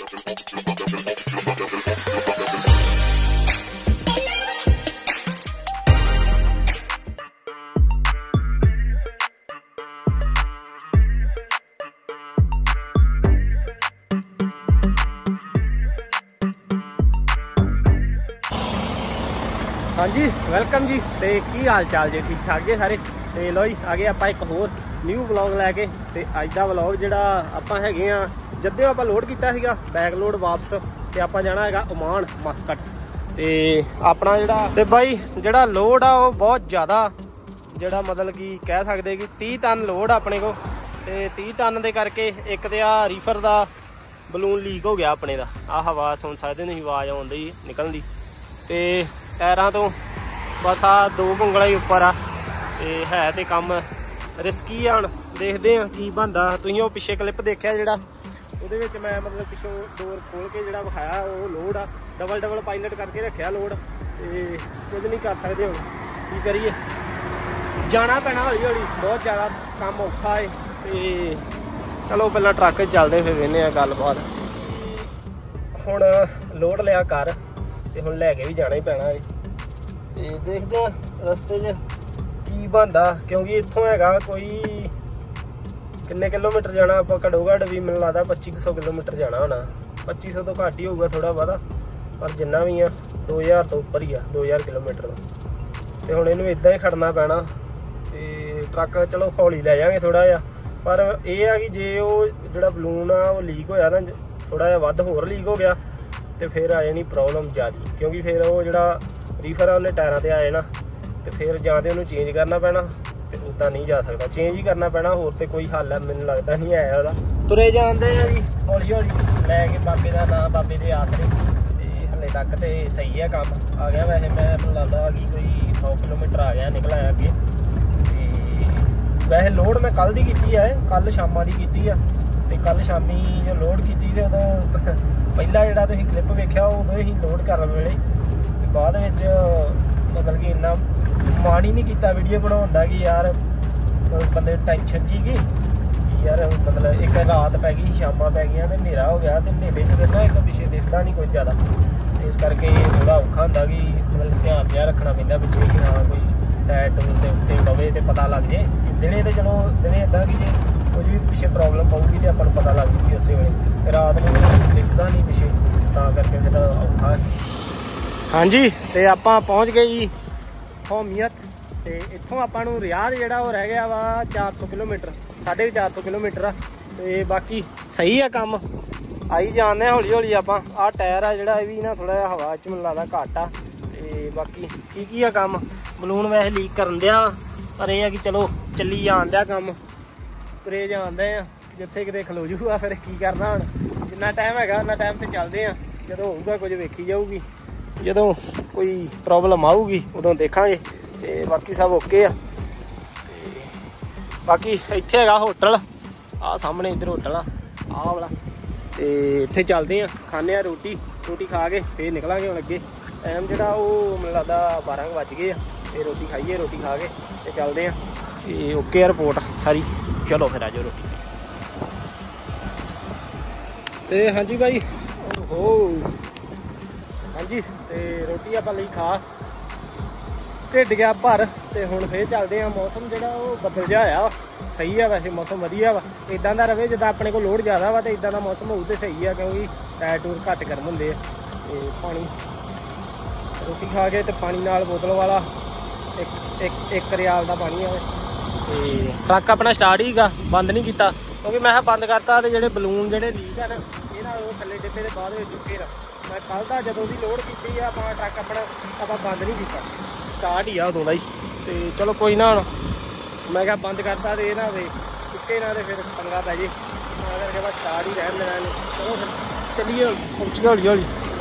हाँ जी वेलकम जी। तो की हाल चाल जी, ठीक ठाक जी सारे। तो लो जी आ गए आप एक होर न्यू व्लॉग लैके। तो अज का व्लॉग जोड़ा आप है जदे आप लोड किया बैग लोड वापस, तो आप जाना है ओमान मस्कट। तो अपना जोड़ा तो भाई जोड़ा लोड आ वो बहुत ज़्यादा जोड़ा मतलब कि कह सकते कि 30 टन लोड अपने को। तो 30 टन के करके एक तो आ रीफर का बलून लीक हो गया अपने का। आ हवा सुन सकते नहीं, आवाज़ आती निकलती। तो टायरों तो बस आ 2 पुंगल ही उपर आ। है तो कम रिस्की आ, देखते हैं की बनता। तुम वो पिछले क्लिप देखा जोड़ा वो मैं मतलब पिछों डोर खोल के जोड़ा विखाया वो लोड आ डबल पायलट करके रखा लोड। तो कुछ नहीं कर सकते हम की करिए, जाना पैना हौली हौली, बहुत ज़्यादा काम औखा है। तो चलो पहला ट्रक चलते फिर वेने गलबात। हुण लोड लिया कर ते हुण लैके भी जाना ही पैना है। तो देखते हैं रस्ते च की बनता, क्योंकि इत्थों है कोई किन्ने किलोमीटर जाना आप घड़ो घड़ भी मैनूं लगदा 2500 किलोमीटर जाना होना। 2500 तो घट ही होगा थोड़ा बहुता, पर जिन्ना भी आ 2000 तो उपर ही आ 2000 किलोमीटर का। तो हुण इनूं इदां ही खड़ना पैना। तो ट्रक चलो हौली लै जाएंगे थोड़ा जिहा, पर यह है कि जे वो जोड़ा बलून आ वो लीक होया ना थोड़ा जिहा वध होर लीक हो गया तो फिर आ जानी प्रॉब्लम ज़्यादा। क्योंकि फिर वो जोड़ा रीफर आ उन्हें टायरों पर आ जाना, तो फिर जां ते उन्हें चेंज करना पैना। तो उदा नहीं जा सकता, चेंज ही करना पैना, होर तो कोई हल है मैनूं लगता नहीं है वह। तुरे जाते हैं जी हौली हौली लैके बाबे का नाम बाबे के आसरे। तो हले तक तो सही है काम आ गया। वैसे मैं मैनूं लगता कि कोई 100 किलोमीटर आ गया निकल आया अगे। तो वैसे लोड मैं कल की की है, कल शामां की की है। तो कल शामी जो लोड की तो उदों पहला जोड़ा तुसीं क्लिप वेख्या उदों ही लोड करन वेले, तो बाद मतलब कि इन्ना मन ही नहीं किया वीडियो बनाने का कि यार मतलब बंदे टेंशन जी की यार मतलब एक रात पै गई शामां पै गई तो हनेरा हो गया। तो हनेरे च ना एक पिछे दिखता नहीं कुछ ज़्यादा, इस करके थोड़ा औखा होंदा कि मतलब ध्यान जिहा रखना पैंदा पिछे कि हाँ कोई टायर टूर के उत्ते पवे तो पता लग जाए। दिने तो चलो दिने इदां कि जे कुछ भी पिछे प्रॉब्लम पऊगी तो अपन पता लग जूगी उस वे। रात में दिखता नहीं पिछे, तां करके फिर औखा है। हाँ जी तो आप पहुँच गए जी होमियत। तो इत्थों आपां रियाद जोड़ा वो रह गया वा 400 किलोमीटर, 450 किलोमीटर आ। तो बाकी सही है काम आई जाने हौली हौली। आप टायर आ जोड़ा भी ना थोड़ा जिहा हवा च मैनूं लगदा घट आ। तो बाकी ठीक ही आ काम। बलून वैसे लीक करन दिया, पर यह है कि चलो चली जान दिया काम, तुरे जान दे आ। जिथे किते खलो जूगा फिर की करना, हुण जिन्ना टाइम हैगा उन्ना टाइम तो चलते हैं। जो होऊगा कुछ वेखी जाऊगी, जो कोई प्रॉब्लम आऊगी उदों देखांगे। तो बाकी सब ओके आ। बाकी इत्थे हैगा होटल आ सामने, इधर होटल आ वाला। तो इत्थे चलते हैं खाने रोटी खा के फिर निकलांगे हुण अगे। टाइम जोड़ा वो मैनूं लगदा 12 बज गए आ। तो रोटी खाइए, रोटी खा के तो चलते हैं। तो ओके आ रिपोर्ट सारी। चलो फिर आ जाओ रोटी। तो हाँ जी भाई ओहो हाँ जी। तो रोटी आप ली खा ढिड गया भर। तो हुण फिर चलते हैं। मौसम जोड़ा वो बदल जा होया सही है, वैसे मौसम वधिया वा। इदां दा रवे जिद्दां अपने को लोड ज़्यादा वा, तो इदां दा मौसम होऊ तो सही है, क्योंकि टायर टूर घट गर्म होंदे। तो पानी रोटी खा के तो पानी नाल बोतल वाला एक रियाल का पानी है। तो ट्रक अपना स्टार्ट ही बंद नहीं किया, क्योंकि मैं बंद करता तो जोड़े बलून जोड़े लीक है ना ये थले डिब्बे के बाद फिर मैं कल का जो भी लोड की ट्रक अपना आप बंद नहीं किया, स्टार्ट ही आ उदों का ही। तो चलो कोई ना, मैं क्या बंद करता तो ये ना हो चुके ना तो फिर पंगा पै जे, करके बस स्टार्ट ही रहन देना। चलो फिर चलिए पहुँच गए हौली हौली।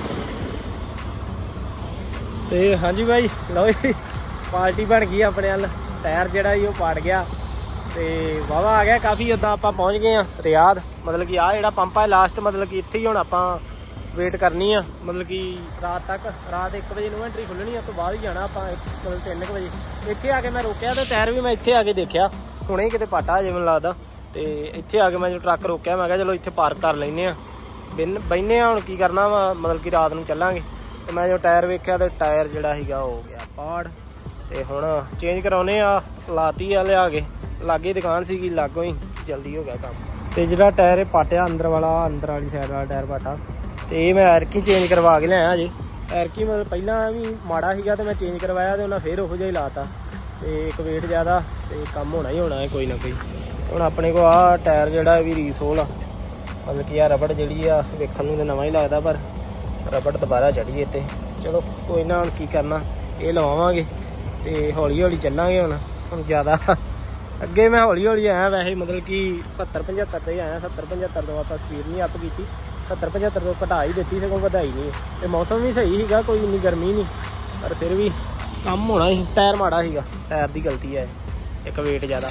तो हाँ जी भाई लो जी पार्टी बन गई अपने अल। टायर जोड़ा ही पाट गया तो वाहवा आ गया काफ़ी। उदा आप पहुँच गए हैं रियाद, मतलब कि आ जोड़ा पंप है लास्ट, मतलब कि इत्थे ही हुण आपां वेट करनी आ। मतलब कि रात तक, रात 1 बजे नूं एंट्री खुलनी, उस तो बाद ही जाना आपां मतलब 3 बजे। इत्थे आके मैं रोकिया तो टायर भी मैं इत्थे आके देखा हुणे किते पाटा अजे मैनूं लगदा। तो इत्थे आके मैं जो ट्रक रोकिया मैं कहा चलो इत्थे पार्क कर लैंदे आ। बहने हुण की करना वा मतलब कि रात नूं चलांगे। तो मैं जो टायर वेख्या तो टायर जिहड़ा सीगा हो गया पाड़ ते हुण चेंज कराउने आ लाती आ लिया के लागे दुकान सीगी लागों ही जल्दी हो गया काम। तो जिहड़ा टायर पाटिया अंदर वाली साइड वाला टायर पाटा तो ये मैं एरकी चेंज करवा के लिया अजे। एरकी मतलब पहला भी माड़ा सीगा तो मैं चेंज करवाया तो उन्हें फिर उहो जिहा ही लाता तो एक वेट ज़्यादा तो काम होना ही होना है कोई ना कोई। हुण अपने को आ टायर जिहड़ा भी रीसोल आ मतलब कि रबड़ जिहड़ी आ वेखण नूं तां नवां ही लगदा पर रबड़ दोबारा चढ़ी इत्ते। चलो कोई ना हुण की करना ये लवावांगे तो हौली हौली चलांगे। हुण ज़्यादा अगे मैं हौली हौली आया वैसे मतलब कि 70-75 से आया 70-75 तो आप स्पीड नहीं अप की 70-75 तो घटा ही दी सगों वधाई नहीं। तो मौसम भी सही सीगा कोई इन्नी गर्मी नहीं पर फिर भी काम होना ही। टायर माड़ा सीगा टायर की गलती है एक वेट ज़्यादा।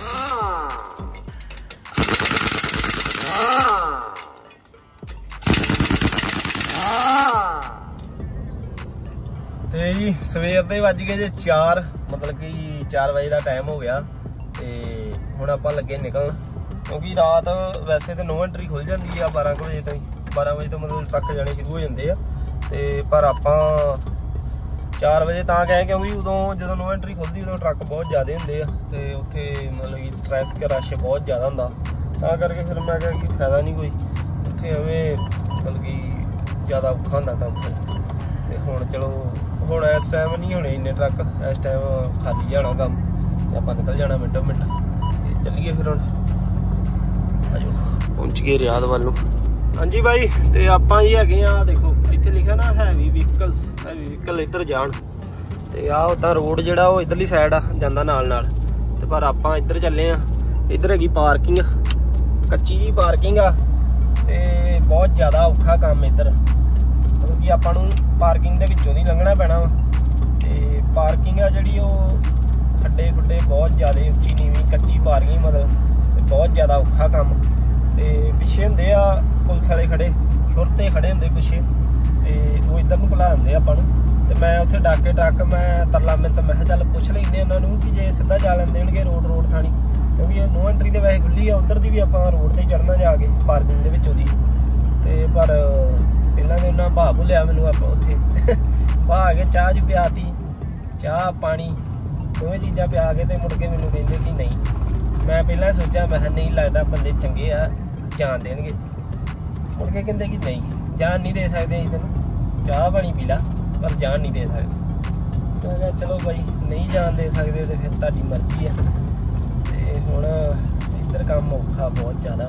तो जी सवेर के वज गए जे 4 मतलब कि 4 बजे का टाइम हो गया तो हुण आपां लगे निकलन क्योंकि रात वैसे तो नो एंट्री खुल जाती है 12 बजे तो 12 बजे तो मतलब ट्रक जाने शुरू हो जाते हैं पर आपां 4 बजे तां गए क्योंकि उदों जो नो एंट्री खुलती उदों ट्रक बहुत ज़्यादा होंगे तो उत्थे मतलब कि ट्रैफिक रश बहुत ज़्यादा होंदा तां करके फिर मैं कहा कि फायदा नहीं कोई उत्थे एवें मतलब कि ज़्यादा औखा होंदा काम तो हुण चलो हुण इस टाइम नहीं होने इन्ने ट्रक इस टाइम खाली जाना कम तो आप निकल जाना मिनटों मिनट तो चलिए फिर हुण आजो पहुँच गए रियाद वालों। हाँ जी भाई तो आप ही है देखो इतने लिखा ना हैवी व्हीकल इधर जान तो आ उदा रोड जोड़ा वो इधरली साइड आ जाता नाल तो पर आप इधर चले इधर हैगी पार्किंग कच्ची जी पार्किंग आ ते बहुत ज़्यादा औखा काम इधर मतलब कि आपां नूं पार्किंग दे विचों दी लंघना पैना वा ते पार्किंग आ जिहड़ी ओह खड्डे खुड्डे बहुत ज़्यादा उच्ची नीवीं कच्ची पार्किंग मतलब ते बहुत ज़्यादा औखा काम ते पिछे हुंदे आ पुलिस वाले खड़े शुरते खड़े होंगे पिछे तो वो इधर को घुला देंगे आपां नूं ते मैं उत्थे डाके ट्रक मैं तरला मिनट मैं चल पुछ लैने उन्होंने कि जे सीधा जा लें देणगे रोड थानी क्योंकि ये नो एंट्री तो वैसे खुली है उधर की भी आप रोड से चढ़ना जाके पार्किंग के विचों दी ते पर पहला तो उन्हें भाव भुलिया मैनू आप उत्थे भाह के चाह च पियाती चाह पानी दोवें चीज़ां पिया के तो मुड़ के मैनू कहिंदे कि नहीं मैं पहला सोचा मैं नहीं लगता बंदे चंगे आ जान देणगे मुड़ के कहते कि नहीं जान नहीं दे सकते असीं तैनूं चाह पानी पी ला पर जान नहीं दे सकते। मैं कहा चलो भाई नहीं जान दे सकते तो फिर तुहाडी मर्जी है तो हुण इधर काम औखा बहुत ज़्यादा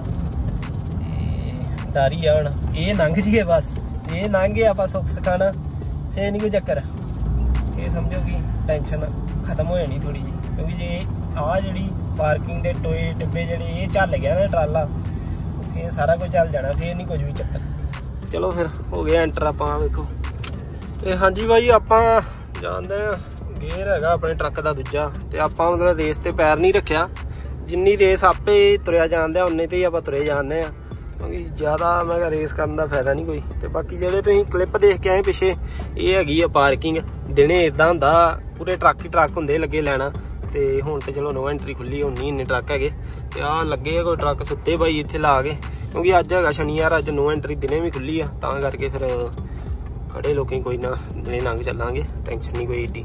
डर ही आ हुण ये लंघ जीए बस ये लंघ गए आप सुख सखाना फिर नहीं कोई चक्कर ये समझो कि टेंशन खत्म हो जानी थोड़ी जी क्योंकि जे आ जी पार्किंग के टोए टिब्बे जे ये झल गया ना ट्राला फिर सारा कुछ चल जाना फिर नहीं कुछ भी चक्कर। चलो फिर हो गया एंटर आप वेखो तो हाँ जी भाई आप जानते हैं गेयर है अपने ट्रक का दूजा तो आप मतलब रेस ते पैर नहीं रखा जिन्नी रेस आपे तुरया जान उन्ने तो ही आप तुरे जाने क्योंकि ज़्यादा मैं रेस करने का फायदा नहीं कोई। तो बाकी जो तुम क्लिप देख के आए पिछे ये हैगी आ पार्किंग दिने इदा होंदा पूरे ट्रक ही ट्रक होंगे लगे लैना तो हुण तो चलो नो एंट्री खुली हुण नहीं इन्ने ट्रक है तो आ लगे कोई ट्रक सुते भाई इत्थे ला के क्योंकि अज है शनिवार अज नो एंट्री दिने भी खुली आ तां करके फिर खड़े लोकें कोई ना दिने लंघ चलांगे टेंशन नहीं कोई एड्डी।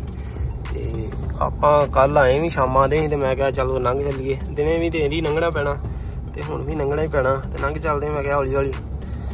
तो आप कल आए भी शामां दे तो मैं कहा चलो लंघ चलीए दिने भी तो यही लंघना पैना तो हुण भी लंघना ही पैना तो लंघ चलते मैं कहा हौली हौली।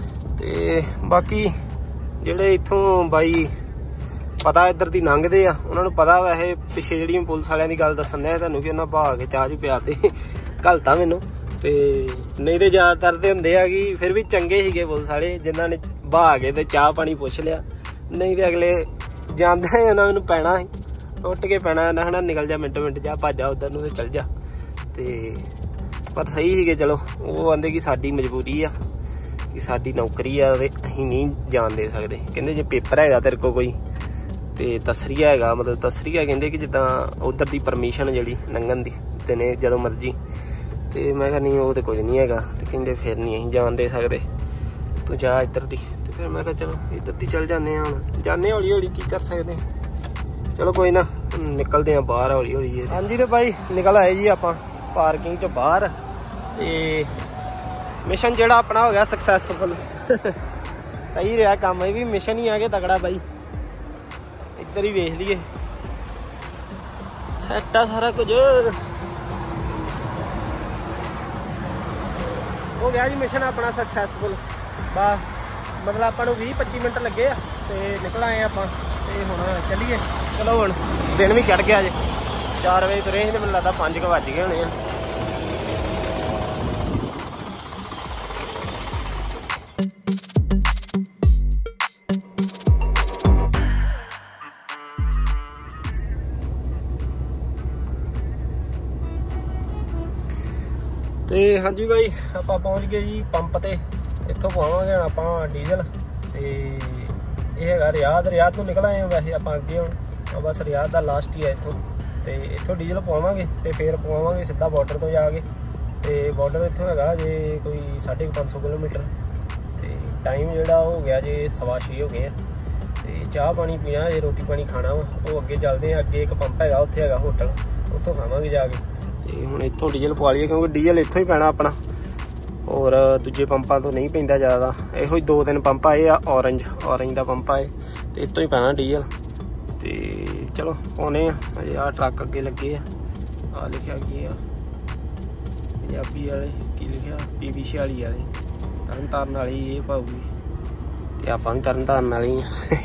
तो बाकी जेडे इत्थों बाई पता इधर दी लंघते आ उन्होंने पता वैसे पिछे जी पुलिस वालियां दी गल दस्सन दे तुहानूं कि उन्हें भाग के चाह चू पियाते घलता मैनू तो नहीं तो ज़्यादातर तो होंगे आ कि फिर भी चंगे सीगे पुलिस वाले जिन्होंने भाग के चाह पानी पुछ लिया नहीं तो अगले जाते ही उन्हें मैनू पैना उठ के पैना उन्हें निकल जा मिनटों मिनट जा भज जा उधर तो चल जा तो पर सही सीगे चलो वो आंदे कि साडी मजबूरी आ कि साडी नौकरी आ ते असीं नहीं जान दे सकते कहंदे जे पेपर हैगा तेरे को कोई तो तसरिया है मतलब तसरिया कहते कि जिदा उधर की परमिशन जी लंघन की देने जो मर्जी तो मैं कहा नहीं वो तो कुछ नहीं है तो कहते फिर नहीं अं जान दे सकते तू जा इधर की तो फिर मैं कहा चलो इधर की चल जाने हम जाने हौली हौली की कर सकते हैं। चलो कोई ना निकलते हैं बाहर हौली हौली। हाँ जी तो भाई निकल आए जी आप पार्किंग चो बाहर मिशन जोड़ा अपना हो गया सक्सैसफुल सही रहा काम। ये भी मिशन ही आ गया तगड़ा भाई। इधर ही वेख लीए सैट आ सारा कुछ हो गया जी। मिशन अपना सक्सैसफुल। बस मतलब अपन 20-25 मिनट लगे तो निकल आए आप हुण चलीए। चलो हुण दिन भी चढ़ गया जे 4 बजे तुरे तो मैनूं लगदा 5 बज गए होने आ। तो हाँ जी भाई आप पहुँच गए जी पंप ते। इत्थों पावांगे आप डीजल। तो यह है रियाद तो निकल आए वैसे आप अगे हूँ बस रियाद का लास्ट ही है इत्थों। तो इत्थों डीजल पवावांगे तो फिर पवावांगे सीधा बॉर्डर तो जाके। तो बॉर्डर इत्थों है जे कोई 550 किलोमीटर। तो टाइम जोड़ा हो गया जे 6:15 हो गए। तो चाह पानी पीना जे रोटी पानी खाना वा वो अगे चलते हैं। अगे एक पंप है उत्थे है होटल उत्थों खावांगे जाके। तो हुण इत्थों डीजल पवा लीए क्योंकि डीजल इत्थों ही पैना अपना और दूजे पंपों तो नहीं पैंदा ज़्यादा। यो 2-3 पंप आए आ ऑरेंज का पंप आए तो इत्थों ही पैना डीजल। तो चलो पाने अजे आ ट्रक अगे लगे आ लिखा की आ पंजाबी वाले की लिखा PB 46 वाले तरन तारन वाली ये पाऊगी तो आप भी तरन तारन वाली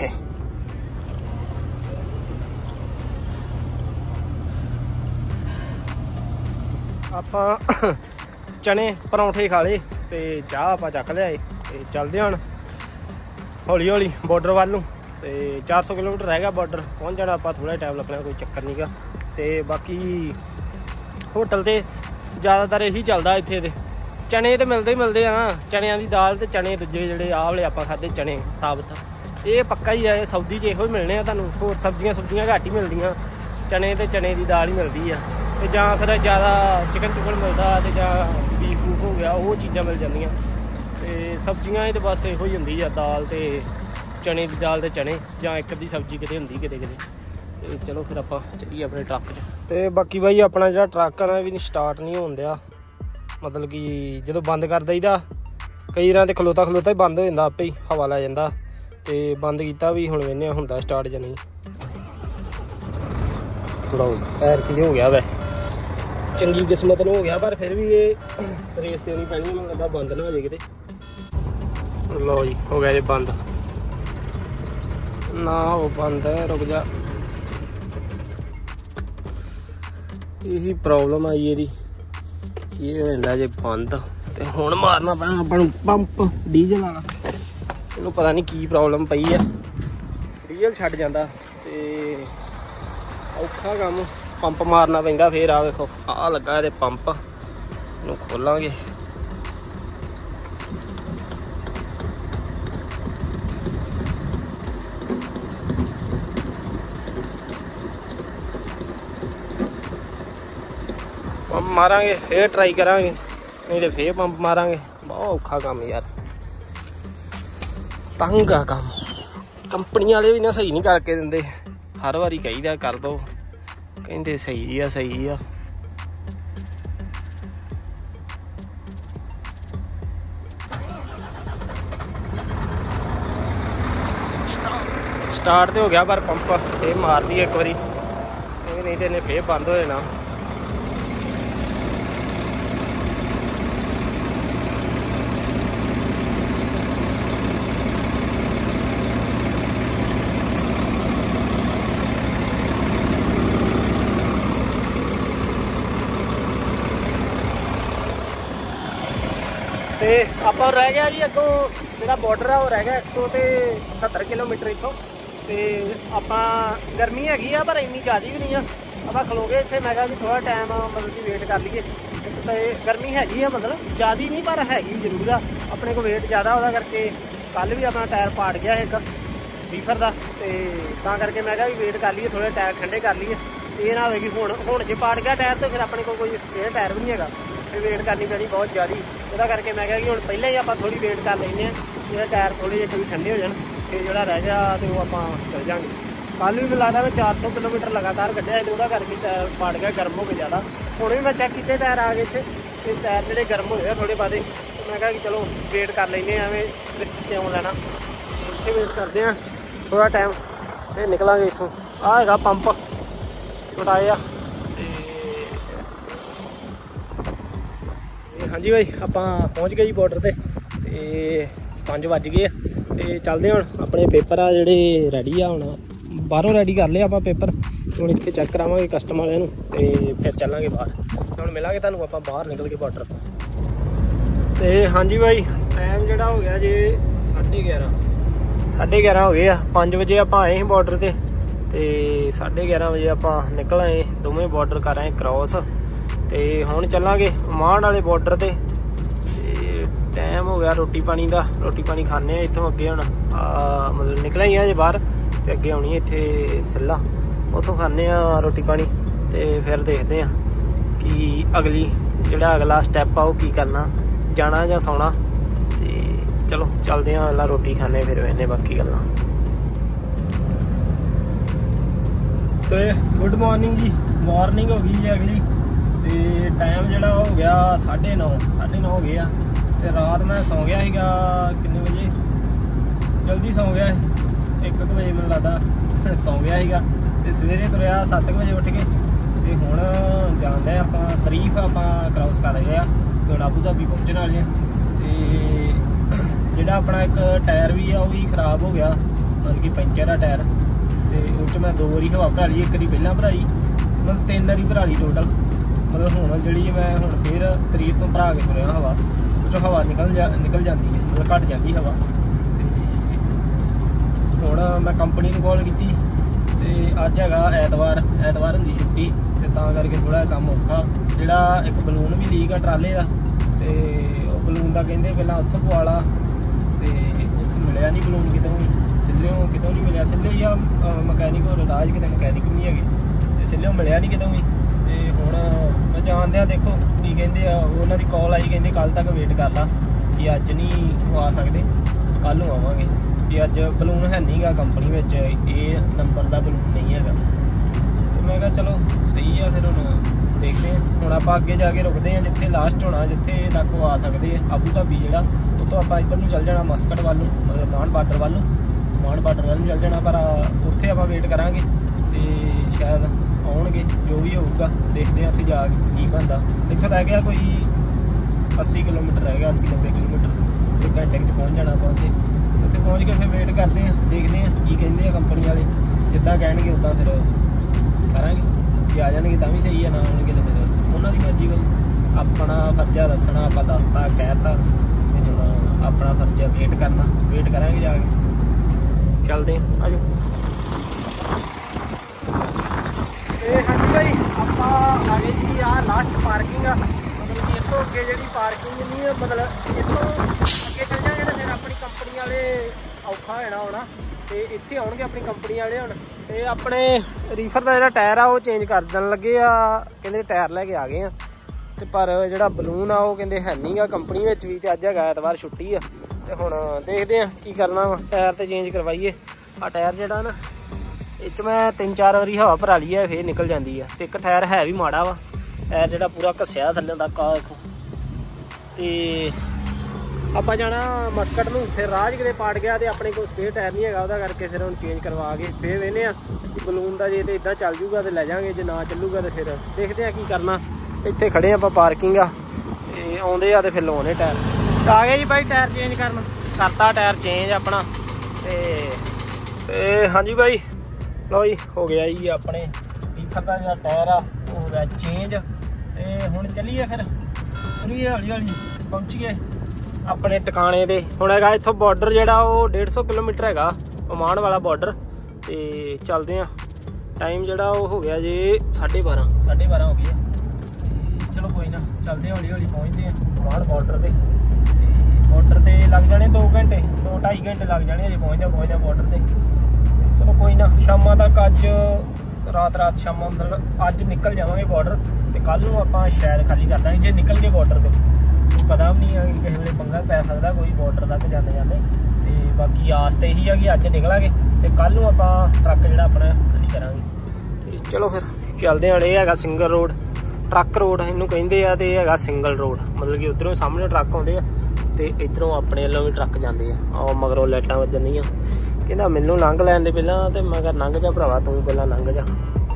आप चने परौंठे खा ले तो चाह आप चक लियाए। तो चलते हैं हौली हौली बॉर्डर वाल नूं। तो 400 किलोमीटर रह गया बॉर्डर पहुँच जाना। आप थोड़ा टाइम लगना कोई चक्कर नहीं गा। तो बाकी होटल तो ज़्यादातर यही चलता इत्थे। दे चने तो मिलते ही मिलते हैं। चनिया की दाल तो चने दूजे जोड़े आ वाले आप खाते चने साबत ये पक्का ही है। सऊदी च यो मिलने तुहानूं। होर सब्जियां घट ही मिलदियां। चने तो चने की दाल ही मिलती है। तो जां फिर ज़्यादा चिकन चुकन मिलता तो जां बीफ बूफ हो गया वो चीज़ां मिल जांदियां। तो सब्जियां तो बस यो ही हुंदी आ दाल तो चने की दाल तो चने जां एक अद्धी सब्जी किते हुंदी किते किते। तो चलो फिर आप चलिए अपने ट्रक च। तो बाकी भाई अपना जो ट्रक है ना भी स्टार्ट नहीं होन दिया। मतलब कि जो बंद कर दईदा कई बार तो खलोता ही बंद हो जाता आपे ही हवा लै जाता। तो बंद किया भी हुण वेने हुंदा स्टार्ट जां नहीं। लो पैर की हो गया वै चंगी किस्मत हो गया पर फिर भी ये रेस देनी पैनी है। मैनूं लगदा बंद ना हो जाए किते। लो जी हो गया जी बंद ना वो बंद है रुक जा। यही प्रॉब्लम आई ये हो जाता जे बंद। तो हुण मारना पैना अपन पंप डीजल वाला। इनू पता नहीं की प्रॉब्लम पई है डीजल छड्ड जांदा ते औखा काम। पंप मारना पैंदा फिर आ वेखो आ लगा ये पंप इनू खोलांगे। पंप मारांगे फिर ट्राई करांगे नहीं तो फिर पंप मारांगे। बहुत औखा काम यार तंग आ काम। कंपनी वाले भी ना सही नहीं करके दिंदे। हर वारी कहीदा कर दो कहते सही आ सही आ। स्टार्ट तो हो गया पर पंप फिर मार दी एक बारी नहीं तो इन्हें फिर बंद हो जाना। तो आप रह गया जी अगों जो बॉर्डर है वो रह गया 170 किलोमीटर इतों। तो आप गर्मी हैगी आ पर इन्नी ज़्यादा भी नहीं है। आप खलो गए इतने मैं भी थोड़ा टाइम मतलब कि वेट कर लीए। तो गर्मी हैगी है मतलब ज़्यादा नहीं पर हैगी जरूर आ। अपने को वेट ज़्यादा वो करके कल भी अपना टायर पाट गया एक रीफर का। तो करके मैं भी वेट कर लीए थोड़े टायर ठंडे कर लीए। ये ना होगी हुण जे पाट गया टायर तो फिर अपने को कोई स्पेयर टायर भी नहीं है। फिर वेट करनी पैनी बहुत ज़्यादा। वो करके मैं कि हम पहले ही आप थोड़ी वेट कर लें ये टायर थोड़े जे कभी ठंडे हो जाए फिर जो रह गया तो आप चल जाएंगे। कल भी लगता मैं 400 किलोमीटर लगातार कढ़िया तो करके टायर पाट गया गर्म हो गया ज़्यादा। हुण भी मैं चैक किए टायर आ गए थे तो टायर जोड़े गर्म होए थोड़े बादे। तो मैं कि चलो वेट कर लें एवं रिस्क क्यों लेना। ਇੱਥੇ ਵੇਟ ਕਰਦੇ ਆ ਥੋੜਾ ਟਾਈਮ ਤੇ ਨਿਕਲਾਂਗੇ ਇੱਥੋਂ। ਆਹ ਹੈਗਾ ਪੰਪ ਛੋਟਾਏ ਆ ਤੇ ਹਾਂਜੀ ਬਾਈ ਆਪਾਂ ਪਹੁੰਚ ਗਏ ਜੀ ਬਾਰਡਰ ਤੇ 5 ਵੱਜ ਗਏ ਆ ਤੇ ਚੱਲਦੇ ਹੁਣ। ਆਪਣੇ ਪੇਪਰ ਆ ਜਿਹੜੇ ਰੈਡੀ ਆ, ਹੁਣ ਬਾਹਰੋਂ ਰੈਡੀ ਕਰ ਲਿਆ ਆਪਾਂ ਪੇਪਰ, ਹੁਣ ਇੱਥੇ ਚੈੱਕ ਕਰਾਵਾਂਗੇ ਕਸਟਮ ਵਾਲਿਆਂ ਨੂੰ ਤੇ ਫਿਰ ਚੱਲਾਂਗੇ ਬਾਹਰ। ਹੁਣ ਮਿਲਾਂਗੇ ਤੁਹਾਨੂੰ ਆਪਾਂ ਬਾਹਰ ਨਿਕਲ ਕੇ ਬਾਰਡਰ ਤੋਂ। ਤੇ ਹਾਂਜੀ ਬਾਈ ਟਾਈਮ ਜਿਹੜਾ ਹੋ ਗਿਆ ਜੇ 11:30 ਹੋ ਗਏ ਆ। 5 ਵਜੇ ਆਪਾਂ ਆਏ ਸੀ ਬਾਰਡਰ ਤੇ 11:30 ਵਜੇ ਆਪਾਂ ਨਿਕਲ ਆਏ, ਦੋਵੇਂ ਬਾਰਡਰ ਕਰ ਆਏ ਕ੍ਰੋਸ ਤੇ ਹੁਣ ਚੱਲਾਂਗੇ ਮਾਣ ਵਾਲੇ ਬਾਰਡਰ ਤੇ ਟਾਈਮ ਹੋ ਗਿਆ ਰੋਟੀ ਪਾਣੀ ਦਾ। ਰੋਟੀ ਪਾਣੀ ਖਾਣੇ ਆ ਇੱਥੋਂ ਅੱਗੇ, ਹੁਣ ਮਤਲਬ ਨਿਕਲਿਆ ਹੀ ਆ ਜੇ ਬਾਹਰ ਤੇ ਅੱਗੇ ਆਉਣੀ ਇੱਥੇ ਸਿੱਲਾ, ਉੱਥੋਂ ਖਾਣੇ ਆ ਰੋਟੀ ਪਾਣੀ ਤੇ ਫਿਰ ਦੇਖਦੇ ਆ ਕਿ ਜਿਹੜਾ ਅਗਲਾ ਸਟੈਪ ਆ ਉਹ ਕੀ ਕਰਨਾ, ਜਾਣਾ ਜਾਂ ਸੌਣਾ। ਤੇ ਚਲੋ ਚੱਲਦੇ ਆ, ਪਹਿਲਾਂ ਰੋਟੀ ਖਾਣੇ ਫਿਰ ਵੇਖਦੇ ਬਾਕੀ ਗੱਲਾਂ। ਤੇ ਗੁੱਡ ਮਾਰਨਿੰਗ ਜੀ, ਮਾਰਨਿੰਗ ਹੋ ਗਈ ਜੀ ਅਗਲੀ ਤੇ ਟਾਈਮ ਜਿਹੜਾ ਹੋ ਗਿਆ 9:30 ਹੋ ਗਏ ਆ ਤੇ ਰਾਤ ਮੈਂ ਸੌਂ ਗਿਆ ਸੀਗਾ ਕਿੰਨੇ ਵਜੇ, ਜਲਦੀ ਸੌਂ ਗਿਆ 1 ਵਜੇ ਮੈਨੂੰ ਲੱਗਦਾ ਸੌਂ ਗਿਆ ਸੀਗਾ ਤੇ ਸਵੇਰੇ ਤੁਰਿਆ 7 ਵਜੇ ਉੱਠ ਕੇ ਤੇ ਹੁਣ ਜਾਂਦੇ ਆਪਾਂ ਤਰੀਫ ਆਪਾਂ ਕ੍ਰਾਸ ਕਰ ਰਹੇ ਆ, ਹੁਣ ਆਬੂ ਧਾਬੀ ਪਹੁੰਚਣ ਵਾਲੇ ਆ। ਤੇ ਜਿਹੜਾ ਆਪਣਾ ਇੱਕ ਟਾਇਰ ਵੀ ਆ ਉਹ ਵੀ ਖਰਾਬ ਹੋ ਗਿਆ, ਮਤਲਬ ਕਿ ਪੈਂਚਰ ਆ ਟਾਇਰ ਤੇ ਉਹ 'ਚ ਮੈਂ 2 ਵਾਰੀ ਹਵਾ ਭਰਾ ਲਈ, 1 ਵਾਰੀ ਪਹਿਲਾਂ ਭਰਾਈ, ਮਤਲਬ 3 ਵਾਰੀ ਭਰਾ ਲਈ ਟੋਟਲ। ਮਤਲਬ ਹੁਣ ਜਿਹੜੀ ਮੈਂ ਹੁਣ ਫਿਰ ਤਰੀਫ ਤੋਂ ਭਰਾ ਕੇ ਤੁਰਿਆ ਹਵਾ, ਉਹ 'ਚੋਂ ਹਵਾ ਨਿਕਲ ਜਾਂਦੀ ਹੈ, ਮਤਲਬ ਘੱਟ ਜਾਂਦੀ ਹਵਾ। ਤੇ ਹੁਣ ਮੈਂ ਕੰਪਨੀ ਨੂੰ ਕਾਲ ਕੀਤੀ ਤੇ ਅੱਜ ਹੈਗਾ ਐਤਵਾਰ ਹੁੰਦੀ ਛੁੱਟੀ ਤੇ ਤਾਂ ਕਰਕੇ ਥੋੜਾ ਕੰਮ ਔਖਾ। ਜਿਹੜਾ ਇੱਕ ਬਲੂਨ ਵੀ ਲੀਕ ਆ ਟਰਾਲੇ ਦਾ ਤੇ ਉਹ ਬਲੂਨ ਦਾ ਕਹਿੰਦੇ ਪਹਿਲਾਂ ਉੱਥੋਂ ਪਵਾ ਲਾ ਤੇ ਉੱਥੋਂ ਮਿਲਿਆ ਨਹੀਂ ਬਲੂਨ ਕਿਤੋਂ ਵੀ, ਸਿੱਲਿਓਂ ਕਿਤੋਂ ਨਹੀਂ ਮਿਲਿਆ। ਸਿੱਲੇ ਹੀ ਆ ਮਕੈਨਿਕ ਹੋਰ ਰਾਜ ਕਿਤੇ ਮਕੈਨਿਕ ਵੀ ਨਹੀਂ ਹੈਗੇ ਤੇ ਸਿੱਲਿਓਂ ਮਿਲਿਆ ਨਹੀਂ ਕਿਤੋਂ ਵੀ। ਤੇ ਹੁਣ ਮੈਂ ਜਾਣਦਿਆਂ ਦੇਖੋ ਕੀ ਕਹਿੰਦੇ ਆ, ਉਹਨਾਂ ਦੀ ਕਾਲ ਆਈ ਕਹਿੰਦੇ ਕੱਲ੍ਹ ਤੱਕ ਵੇਟ ਕਰ ਲਾ ਕਿ ਅੱਜ ਨਹੀਂ ਆ ਸਕਦੇ, ਕੱਲ੍ਹ ਨੂੰ ਆਵਾਂਗੇ ਕਿ ਅੱਜ ਬਲੂਨ ਹੈ ਨਹੀਂ ਗਾ ਕੰਪਨੀ ਵਿੱਚ, ਇਹ ਨੰਬਰ ਦਾ ਬਲੂਨ ਨਹੀਂ ਹੈਗਾ। ਤੇ ਮੈਂ ਕਿਹਾ ਚਲੋ ਸਹੀ ਆ, ਫਿਰ ਹੁਣ ਦੇਖਦੇ ਹਾਂ। ਹੁਣ ਆਪਾਂ ਅੱਗੇ ਜਾ ਕੇ ਰੁਕਦੇ ਹਾਂ ਜਿੱਥੇ ਲਾਸਟ ਹੋਣਾ, ਜਿੱਥੇ ਤੱਕ ਉਹ ਆ ਸਕਦੇ ਆ ਆਬੂ ਧਾਬੀ ਜਿਹੜਾ, ਉੱਥੋਂ ਆਪਾਂ ਇੱਧਰ ਨੂੰ ਚੱਲ ਜਾਣਾ ਮਸਕਟ ਵੱਲ ਨੂੰ, ਮਤਲਬ ਮਾਣ ਬਾਰਡਰ ਵੱਲ ਨੂੰ ਚੱਲ ਜਾਣਾ। ਪਰ ਉੱਥੇ ਆਪਾਂ ਵੇਟ ਕਰਾਂਗੇ ਤੇ ਸ਼ਾਇਦ ਆਉਣਗੇ, ਜੋ ਵੀ ਹੋਊਗਾ ਦੇਖਦੇ ਹਾਂ ਉੱਥੇ ਜਾ ਕੇ ਕੀ ਬਣਦਾ। ਇੱਥੋਂ ਰਹਿ ਗਿਆ ਕੋਈ 80 ਕਿਲੋਮੀਟਰ ਰਹਿ ਗਿਆ, 80-90 ਕਿਲੋਮੀਟਰ, 1 ਘੰਟੇ 'ਚ ਪਹੁੰਚ ਜਾਣਾ ਆਪਾਂ ਉੱਥੇ ਪਹੁੰਚ ਕੇ ਫਿਰ ਵੇਟ ਕਰਦੇ ਹਾਂ, ਦੇਖਦੇ ਹਾਂ ਕੀ ਕਹਿੰਦੇ ਆ ਕੰਪਨੀ ਵਾਲੇ। ਜਿੱਦਾਂ ਕਹਿਣਗੇ ਉੱਦਾਂ ਫਿਰ ਕਰਾਂਗੇ, ਜੇ ਆ ਜਾਣਗੇ ਤਾਂ ਵੀ ਸਹੀ ਆ, ਨਾ ਆਉਣਗੇ ਤਾਂ ਫਿਰ ਉਹਨਾਂ ਦੀ ਮਰਜ਼ੀ ਕੋਈ। ਆਪਣਾ ਫਰਜ਼ਾ ਦੱਸਣਾ, ਆਪਾਂ ਦੱਸਤਾ ਕਹਿਤਾ ਤੇ ਹੁਣ ਆਪਣਾ ਫਰਜ਼ਾ ਵੇਟ ਕਰਨਾ, ਵੇਟ ਕਰਾਂਗੇ ਜਾ ਕੇ। ਚੱਲਦੇ ਹਾਂ, ਆ ਜਾਓ। ਤੇ ਹਾਂਜੀ ਭਾਈ ਆਪਾਂ ਆ ਗਏ ਜੀ, ਆਹ ਲਾਸਟ ਪਾਰਕਿੰਗ ਆ, ਮਤਲਬ ਕਿ ਇੱਥੋਂ ਅੱਗੇ ਜਿਹੜੀ ਪਾਰਕਿੰਗ ਨਹੀਂ ਆ, ਮਤਲਬ ਇੱਥੋਂ ਅੱਗੇ ਚੱਲ ਜਾਵਾਂਗੇ ਤਾਂ ਫਿਰ ਆਪਣੀ ਕੰਪਨੀ ਵਾਲੇ ਔਖਾ ਹੋ ਜਾਣਾ ਹੋਣਾ ਤੇ ਇੱਥੇ ਆਉਣਗੇ ਆਪਣੀ ਕੰਪਨੀ ਵਾਲੇ ਹੁਣ। ਤੇ ਆਪਣੇ ਰੀਫਰ ਦਾ ਜਿਹੜਾ ਟਾਇਰ ਆ ਉਹ ਚੇਂਜ ਕਰ ਦੇਣ ਲੱਗੇ ਆ, ਕਹਿੰਦੇ ਟਾਇਰ ਲੈ ਕੇ ਆ ਗਏ ਆ ਤੇ ਪਰ ਜਿਹੜਾ ਬਲੂਨ ਆ ਉਹ ਕਹਿੰਦੇ ਹੈ ਨਹੀਂ ਗਾ ਕੰਪਨੀ ਵਿੱਚ ਵੀ, ਤੇ ਅੱਜ ਹੈਗਾ ਐਤਵਾਰ ਛੁੱਟੀ ਆ। ਤੇ ਹੁਣ ਦੇਖਦੇ ਆ ਕੀ ਕਰਨਾ ਵਾ, ਟਾਇਰ ਤੇ ਚੇਂਜ ਕਰਵਾਈਏ। ਆ ਟਾਇਰ ਜਿਹੜਾ ਨਾ ਇਹ 'ਚ ਮੈਂ 3-4 ਵਾਰੀ ਹਵਾ ਭਰਾ ਲਈ ਹੈ, ਫਿਰ ਨਿਕਲ ਜਾਂਦੀ ਆ। ਤੇ ਇੱਕ ਟਾਇਰ ਹੈ ਵੀ ਮਾੜਾ ਵਾ, ਟਾਇਰ ਜਿਹੜਾ ਪੂਰਾ ਘਸਿਆ ਥੱਲੇ ਤੱਕ ਆ ਦੇਖੋ। ਤੇ ਆਪਾਂ ਜਾਣਾ ਮਸਕਟ ਨੂੰ, ਫਿਰ ਰਾਜ ਕਿਤੇ ਪਾੜ ਗਿਆ ਤੇ ਆਪਣੇ ਕੋਲ ਸਪੇਅਰ ਟਾਇਰ ਨਹੀਂ ਹੈਗਾ, ਉਹਦਾ ਕਰਕੇ ਫਿਰ ਹੁਣ ਚੇਂਜ ਕਰਵਾ ਕੇ ਫਿਰ ਵੇਖਦੇ ਆ ਬਲੂਨ ਦਾ। ਜੇ ਤੇ ਇੱਦਾਂ ਚੱਲ ਜੂਗਾ ਤੇ ਲੈ ਜਾਵਾਂਗੇ, ਜੇ ਨਾ ਚੱਲੂਗਾ ਤੇ ਫਿਰ ਦੇਖਦੇ ਆ ਕੀ ਕਰਨਾ। ਇੱਥੇ ਖੜੇ ਆਪਾਂ, ਪਾਰਕਿੰਗ ਆ ਤੇ ਆਉਂਦੇ ਆ ਤੇ ਫਿਰ ਲਾਉਣੇ ਟਾਇਰ। ਆ ਗਏ ਜੀ ਭਾਈ ਟਾਇਰ ਚੇਂਜ ਕਰਨ, ਕਰਤਾ ਟਾਇਰ ਚੇਂਜ ਆਪਣਾ। ਤੇ ਹਾਂਜੀ ਭਾਈ ਲਓ ਜੀ ਹੋ ਗਿਆ ਜੀ ਆਪਣੇ ਰੀਫਰ ਦਾ ਜਿਹੜਾ ਟਾਇਰ ਆ ਉਹ ਹੋ ਗਿਆ ਚੇਂਜ। ਤੇ ਹੁਣ ਚੱਲੀਏ ਫਿਰ ਪੂਰੀ ਹੌਲੀ ਪਹੁੰਚ ਗਏ ਆਪਣੇ ਟਿਕਾਣੇ ਤੇ। ਹੁਣ ਹੈਗਾ ਇੱਥੋਂ ਬਾਰਡਰ ਜਿਹੜਾ ਉਹ 150 ਕਿਲੋਮੀਟਰ ਹੈਗਾ, ਓਮਾਨ ਵਾਲਾ ਬਾਰਡਰ। ਤੇ ਚੱਲਦੇ ਆ, ਟਾਈਮ ਜਿਹੜਾ ਉਹ ਹੋ ਗਿਆ ਜੀ 12:30 ਹੋ ਗਈ ਆ। ਚਲੋ ਕੋਈ ਨਾ, ਚੱਲਦੇ ਹੌਲੀ ਪਹੁੰਚਦੇ ਆ ਓਮਾਨ ਬਾਰਡਰ ਤੇ। ਬਾਰਡਰ ਤੇ ਲੱਗ ਜਾਣੇ 2 ਘੰਟੇ, 2-2.5 ਘੰਟੇ ਲੱਗ ਜਾਣੇ ਅਜੇ ਪਹੁੰਚਦਿਆਂ ਬਾਰਡਰ ਤੇ। ਚਲੋ ਕੋਈ ਨਾ, ਸ਼ਾਮਾਂ ਤੱਕ ਅੱਜ ਰਾਤ ਸ਼ਾਮਾਂ ਮਤਲਬ ਅੱਜ ਨਿਕਲ ਜਾਵਾਂਗੇ ਬਾਰਡਰ ਤੇ ਕੱਲ੍ਹ ਨੂੰ ਆਪਾਂ ਸ਼ਾਇਦ ਖਾਲੀ ਕਰ ਦਾਂਗੇ। ਜੇ ਨਿਕਲ ਗਏ ਬਾਰਡਰ ਤੇ ਪਤਾ ਵੀ ਨਹੀਂ ਆ ਕਿ ਕਿਸੇ ਵੇਲੇ ਪੰਗਾ ਪੈ ਸਕਦਾ ਕੋਈ ਬਾਰਡਰ ਤੱਕ ਜਾਂਦੇ ਤੇ ਬਾਕੀ ਆਸ ਤੇ ਇਹੀ ਆ ਕਿ ਅੱਜ ਨਿਕਲਾਂਗੇ ਤੇ ਕੱਲ੍ਹ ਨੂੰ ਆਪਾਂ ਟਰੱਕ ਜਿਹੜਾ ਆਪਣਾ ਖਾਲੀ ਕਰਾਂਗੇ। ਤੇ ਚਲੋ ਫਿਰ ਚੱਲਦੇ ਹਾਂ। ਇਹ ਹੈਗਾ ਸਿੰਗਲ ਰੋਡ, ਟਰੱਕ ਰੋਡ ਇਹਨੂੰ ਕਹਿੰਦੇ ਆ, ਤੇ ਇਹ ਹੈਗਾ ਸਿੰਗਲ ਰੋਡ, ਮਤਲਬ ਕਿ ਉੱਧਰੋਂ ਸਾਹਮਣੇ ਟਰੱਕ ਆਉਂਦੇ ਆ ਤੇ ਇੱਧਰੋਂ ਆਪਣੇ ਵੱਲੋਂ ਵੀ ਟਰੱਕ ਜਾਂਦੇ ਆ। ਆਹ ਮਗਰੋਂ ਲਾਈਟਾਂ ਵੱਜਣੀਆਂ कहता मैनू लंघ लैन दे पहला, तो मैं कहा लंघ जा भरावा तू पहला लंघ जा।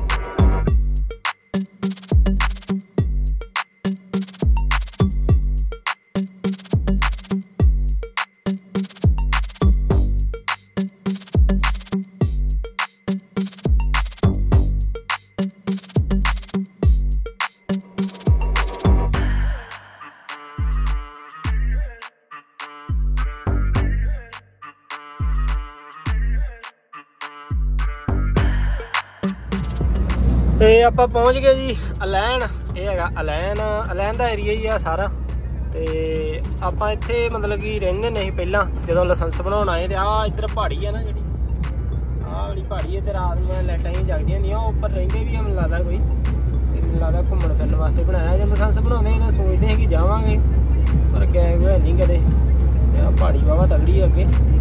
ਤੇ ਆਪਾਂ ਪਹੁੰਚ ਗਏ ਜੀ ਅਲੈਨ। ਇਹ ਹੈਗਾ ਅਲੈਨ ਦਾ ਏਰੀਆ ਹੀ ਆ ਸਾਰਾ। ਤੇ ਆਪਾਂ ਇੱਥੇ ਮਤਲਬ ਕਿ ਰਹਿੰਦੇ ਨਹੀਂ ਪਹਿਲਾਂ, ਜਦੋਂ ਲਾਇਸੈਂਸ ਬਣਾਉਣ ਆਏ। ਤੇ ਆਹ ਇੱਧਰ ਪਹਾੜੀ ਆ ਨਾ, ਜਿਹੜੀ ਆਹ ਵਾਲੀ ਪਹਾੜੀ ਹੈ, ਤੇ ਰਾਤ ਨੂੰ ਲਾਈਟਾਂ ਹੀ ਜਗਦੀਆਂ ਹੁੰਦੀਆਂ। ਉਹ ਉੱਪਰ ਰਹਿੰਦੇ ਵੀ ਆ ਮੈਨੂੰ ਲੱਗਦਾ ਕੋਈ, ਤੇ ਮੈਨੂੰ ਲੱਗਦਾ ਘੁੰਮਣ ਫਿਰਨ ਵਾਸਤੇ ਬਣਾਇਆ। ਜੇ ਲਾਇਸੈਂਸ ਬਣਾਉਂਦੇ ਤਾਂ ਸੋਚਦੇ ਸੀ ਕਿ ਜਾਵਾਂਗੇ, ਪਰ ਗਏ ਹੋਏ ਨਹੀਂ ਕਦੇ। ਤੇ ਆਹ ਪਹਾੜੀ ਵਾਹਵਾ ਤਗੜੀ ਅੱਗੇ।